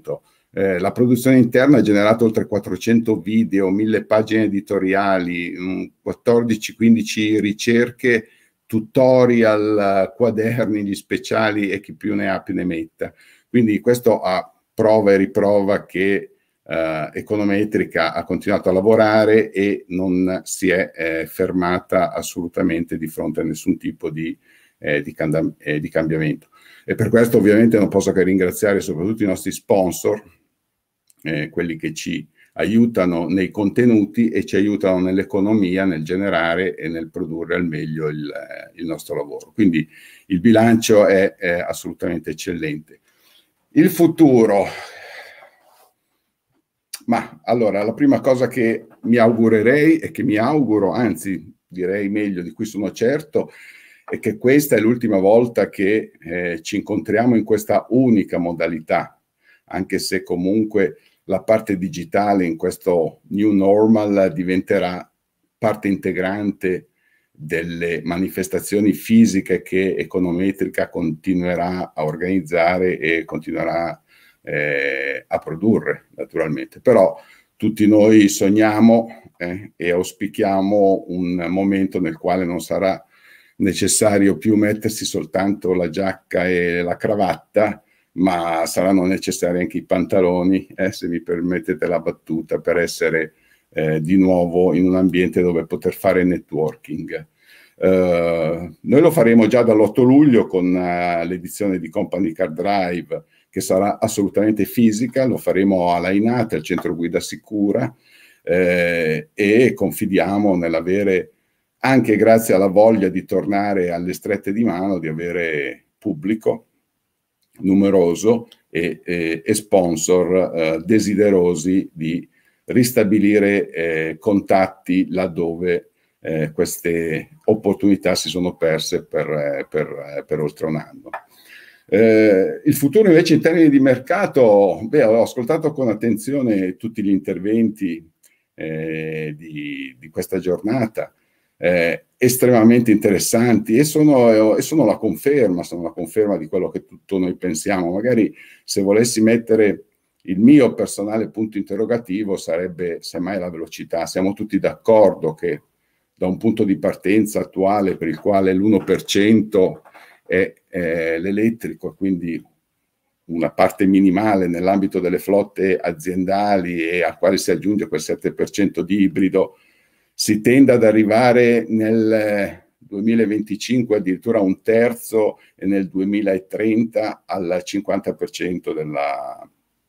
H: Eh, la produzione interna ha generato oltre quattrocento video, mille pagine editoriali, quattordici quindici ricerche, tutorial, quaderni, gli speciali e chi più ne ha più ne metta. Quindi questo a prova e riprova che eh, Econometrica ha continuato a lavorare e non si è eh, fermata assolutamente di fronte a nessun tipo di, eh, di, cam eh, di cambiamento. E per questo ovviamente non posso che ringraziare soprattutto i nostri sponsor, eh, quelli che ci aiutano nei contenuti e ci aiutano nell'economia, nel generare e nel produrre al meglio il, il nostro lavoro. Quindi il bilancio è, è assolutamente eccellente. Il futuro. Ma allora, la prima cosa che mi augurerei e che mi auguro, anzi direi meglio, di cui sono certo, è che questa è l'ultima volta che eh, ci incontriamo in questa unica modalità, anche se comunque la parte digitale in questo new normal diventerà parte integrante delle manifestazioni fisiche che Econometrica continuerà a organizzare e continuerà eh, a produrre, naturalmente. Però tutti noi sogniamo eh, e auspichiamo un momento nel quale non sarà necessario più mettersi soltanto la giacca e la cravatta, ma saranno necessari anche i pantaloni, eh, se mi permettete la battuta, per essere eh, di nuovo in un ambiente dove poter fare networking. Uh, noi lo faremo già dall'otto luglio con uh, l'edizione di Company Car Drive, che sarà assolutamente fisica, lo faremo alla Inate, al Centro Guida Sicura, eh, e confidiamo nell'avere, anche grazie alla voglia di tornare alle strette di mano, di avere pubblico numeroso e, e, e sponsor eh, desiderosi di ristabilire eh, contatti laddove eh, queste opportunità si sono perse per, eh, per, eh, per oltre un anno. Eh, il futuro invece in termini di mercato, beh, ho ascoltato con attenzione tutti gli interventi eh, di, di questa giornata, eh, estremamente interessanti, e sono, e sono la conferma, sono la conferma di quello che tutto noi pensiamo. Magari se volessi mettere il mio personale punto interrogativo sarebbe semmai la velocità. Siamo tutti d'accordo che da un punto di partenza attuale per il quale l'uno per cento è eh, l'elettrico, quindi una parte minimale nell'ambito delle flotte aziendali, e al quale si aggiunge quel sette per cento di ibrido, si tende ad arrivare nel duemilaventicinque addirittura a un terzo e nel duemilatrenta al cinquanta per cento della,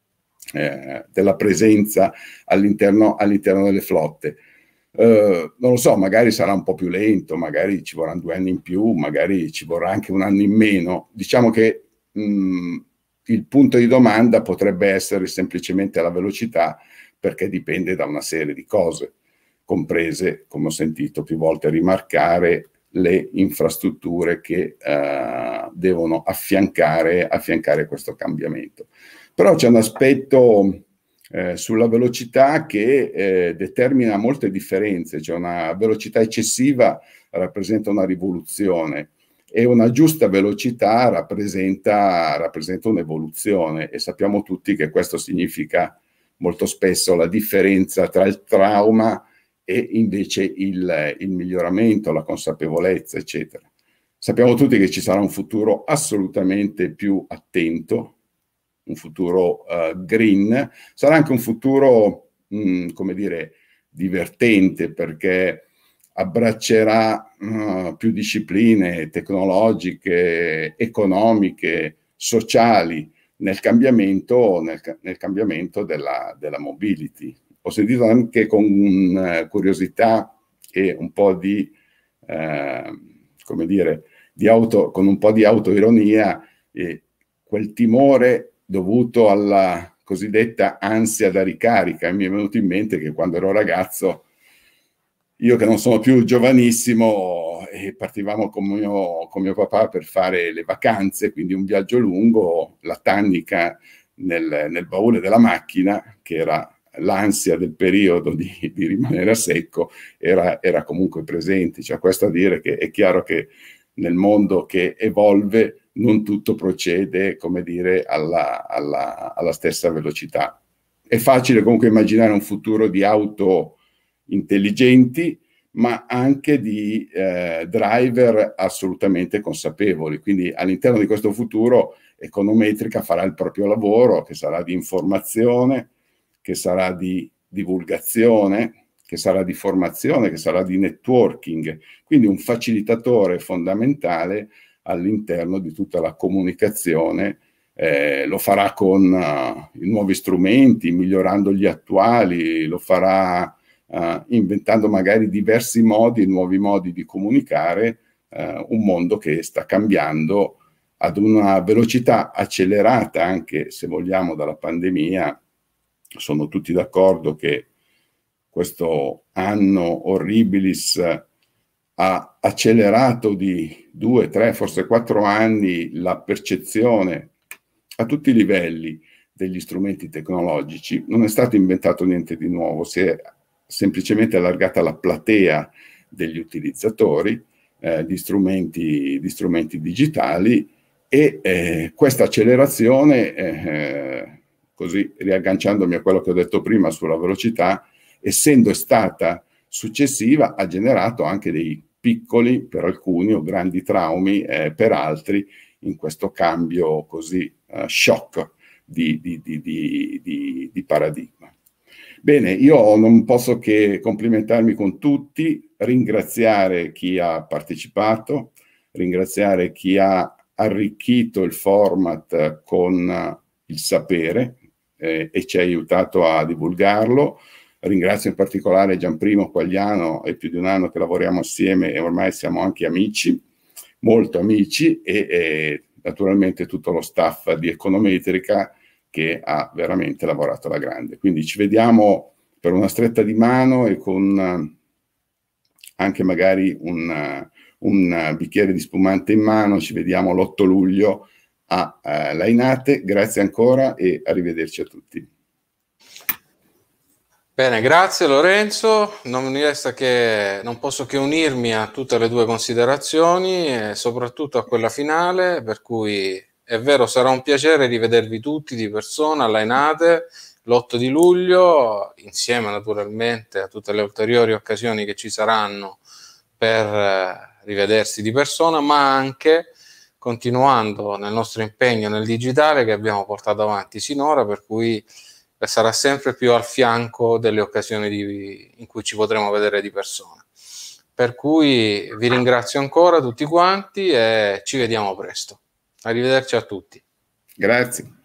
H: eh, della presenza all'interno all'interno delle flotte. Uh, non lo so, magari sarà un po' più lento, magari ci vorranno due anni in più, magari ci vorrà anche un anno in meno. Diciamo che mh, il punto di domanda potrebbe essere semplicemente la velocità, perché dipende da una serie di cose, comprese, come ho sentito più volte rimarcare, le infrastrutture che uh, devono affiancare, affiancare questo cambiamento. Però c'è un aspetto Eh, sulla velocità che eh, determina molte differenze. Cioè, una velocità eccessiva rappresenta una rivoluzione e una giusta velocità rappresenta, rappresenta un'evoluzione, e sappiamo tutti che questo significa molto spesso la differenza tra il trauma e invece il, il miglioramento, la consapevolezza, eccetera. Sappiamo tutti che ci sarà un futuro assolutamente più attento, un futuro uh, green, sarà anche un futuro, mh, come dire, divertente, perché abbraccerà uh, più discipline tecnologiche, economiche, sociali nel cambiamento, nel, nel cambiamento della, della mobility. Ho sentito anche con uh, curiosità e un po' di, uh, come dire, di auto, con un po' di autoironia, eh, quel timore dovuto alla cosiddetta ansia da ricarica. E mi è venuto in mente che quando ero ragazzo, io che non sono più giovanissimo, e partivamo con mio, con mio papà per fare le vacanze, quindi un viaggio lungo, la tannica nel, nel baule della macchina, che era l'ansia del periodo di, di rimanere a secco, era, era comunque presente. Cioè, questo a dire che è chiaro che nel mondo che evolve non tutto procede, come dire, alla, alla, alla stessa velocità. È facile comunque immaginare un futuro di auto intelligenti, ma anche di eh, driver assolutamente consapevoli. Quindi all'interno di questo futuro Econometrica farà il proprio lavoro, che sarà di informazione, che sarà di divulgazione, che sarà di formazione, che sarà di networking, quindi un facilitatore fondamentale all'interno di tutta la comunicazione. Eh, lo farà con uh, i nuovi strumenti, migliorando gli attuali, lo farà uh, inventando magari diversi modi, nuovi modi di comunicare, uh, un mondo che sta cambiando ad una velocità accelerata, anche se vogliamo dalla pandemia. Sono tutti d'accordo che questo anno horribilis ha accelerato di due, tre, forse quattro anni la percezione a tutti i livelli degli strumenti tecnologici. Non è stato inventato niente di nuovo, si è semplicemente allargata la platea degli utilizzatori eh, di, strumenti, di strumenti digitali e eh, questa accelerazione, eh, così riagganciandomi a quello che ho detto prima sulla velocità, essendo stata successiva, ha generato anche dei piccoli, per alcuni, o grandi traumi eh, per altri, in questo cambio così uh, shock di, di, di, di, di, di paradigma. Bene, io non posso che complimentarmi con tutti, ringraziare chi ha partecipato, ringraziare chi ha arricchito il format con uh, il sapere eh, e ci ha aiutato a divulgarlo. Ringrazio in particolare Gianprimo Quagliano, è più di un anno che lavoriamo assieme e ormai siamo anche amici, molto amici, e, e naturalmente tutto lo staff di Econometrica che ha veramente lavorato alla grande. Quindi ci vediamo per una stretta di mano e con uh, anche magari un, uh, un bicchiere di spumante in mano. Ci vediamo l'otto luglio a uh, Lainate. Grazie ancora e arrivederci a tutti.
A: Bene, grazie Lorenzo, non mi resta che, non posso che unirmi a tutte le tue considerazioni e soprattutto a quella finale, per cui è vero, sarà un piacere rivedervi tutti di persona alla Lainate l'otto di luglio, insieme naturalmente a tutte le ulteriori occasioni che ci saranno per rivedersi di persona, ma anche continuando nel nostro impegno nel digitale che abbiamo portato avanti sinora, per cui sarà sempre più al fianco delle occasioni di, in cui ci potremo vedere di persona. Per cui vi ringrazio ancora tutti quanti e ci vediamo presto. Arrivederci a tutti.
H: Grazie.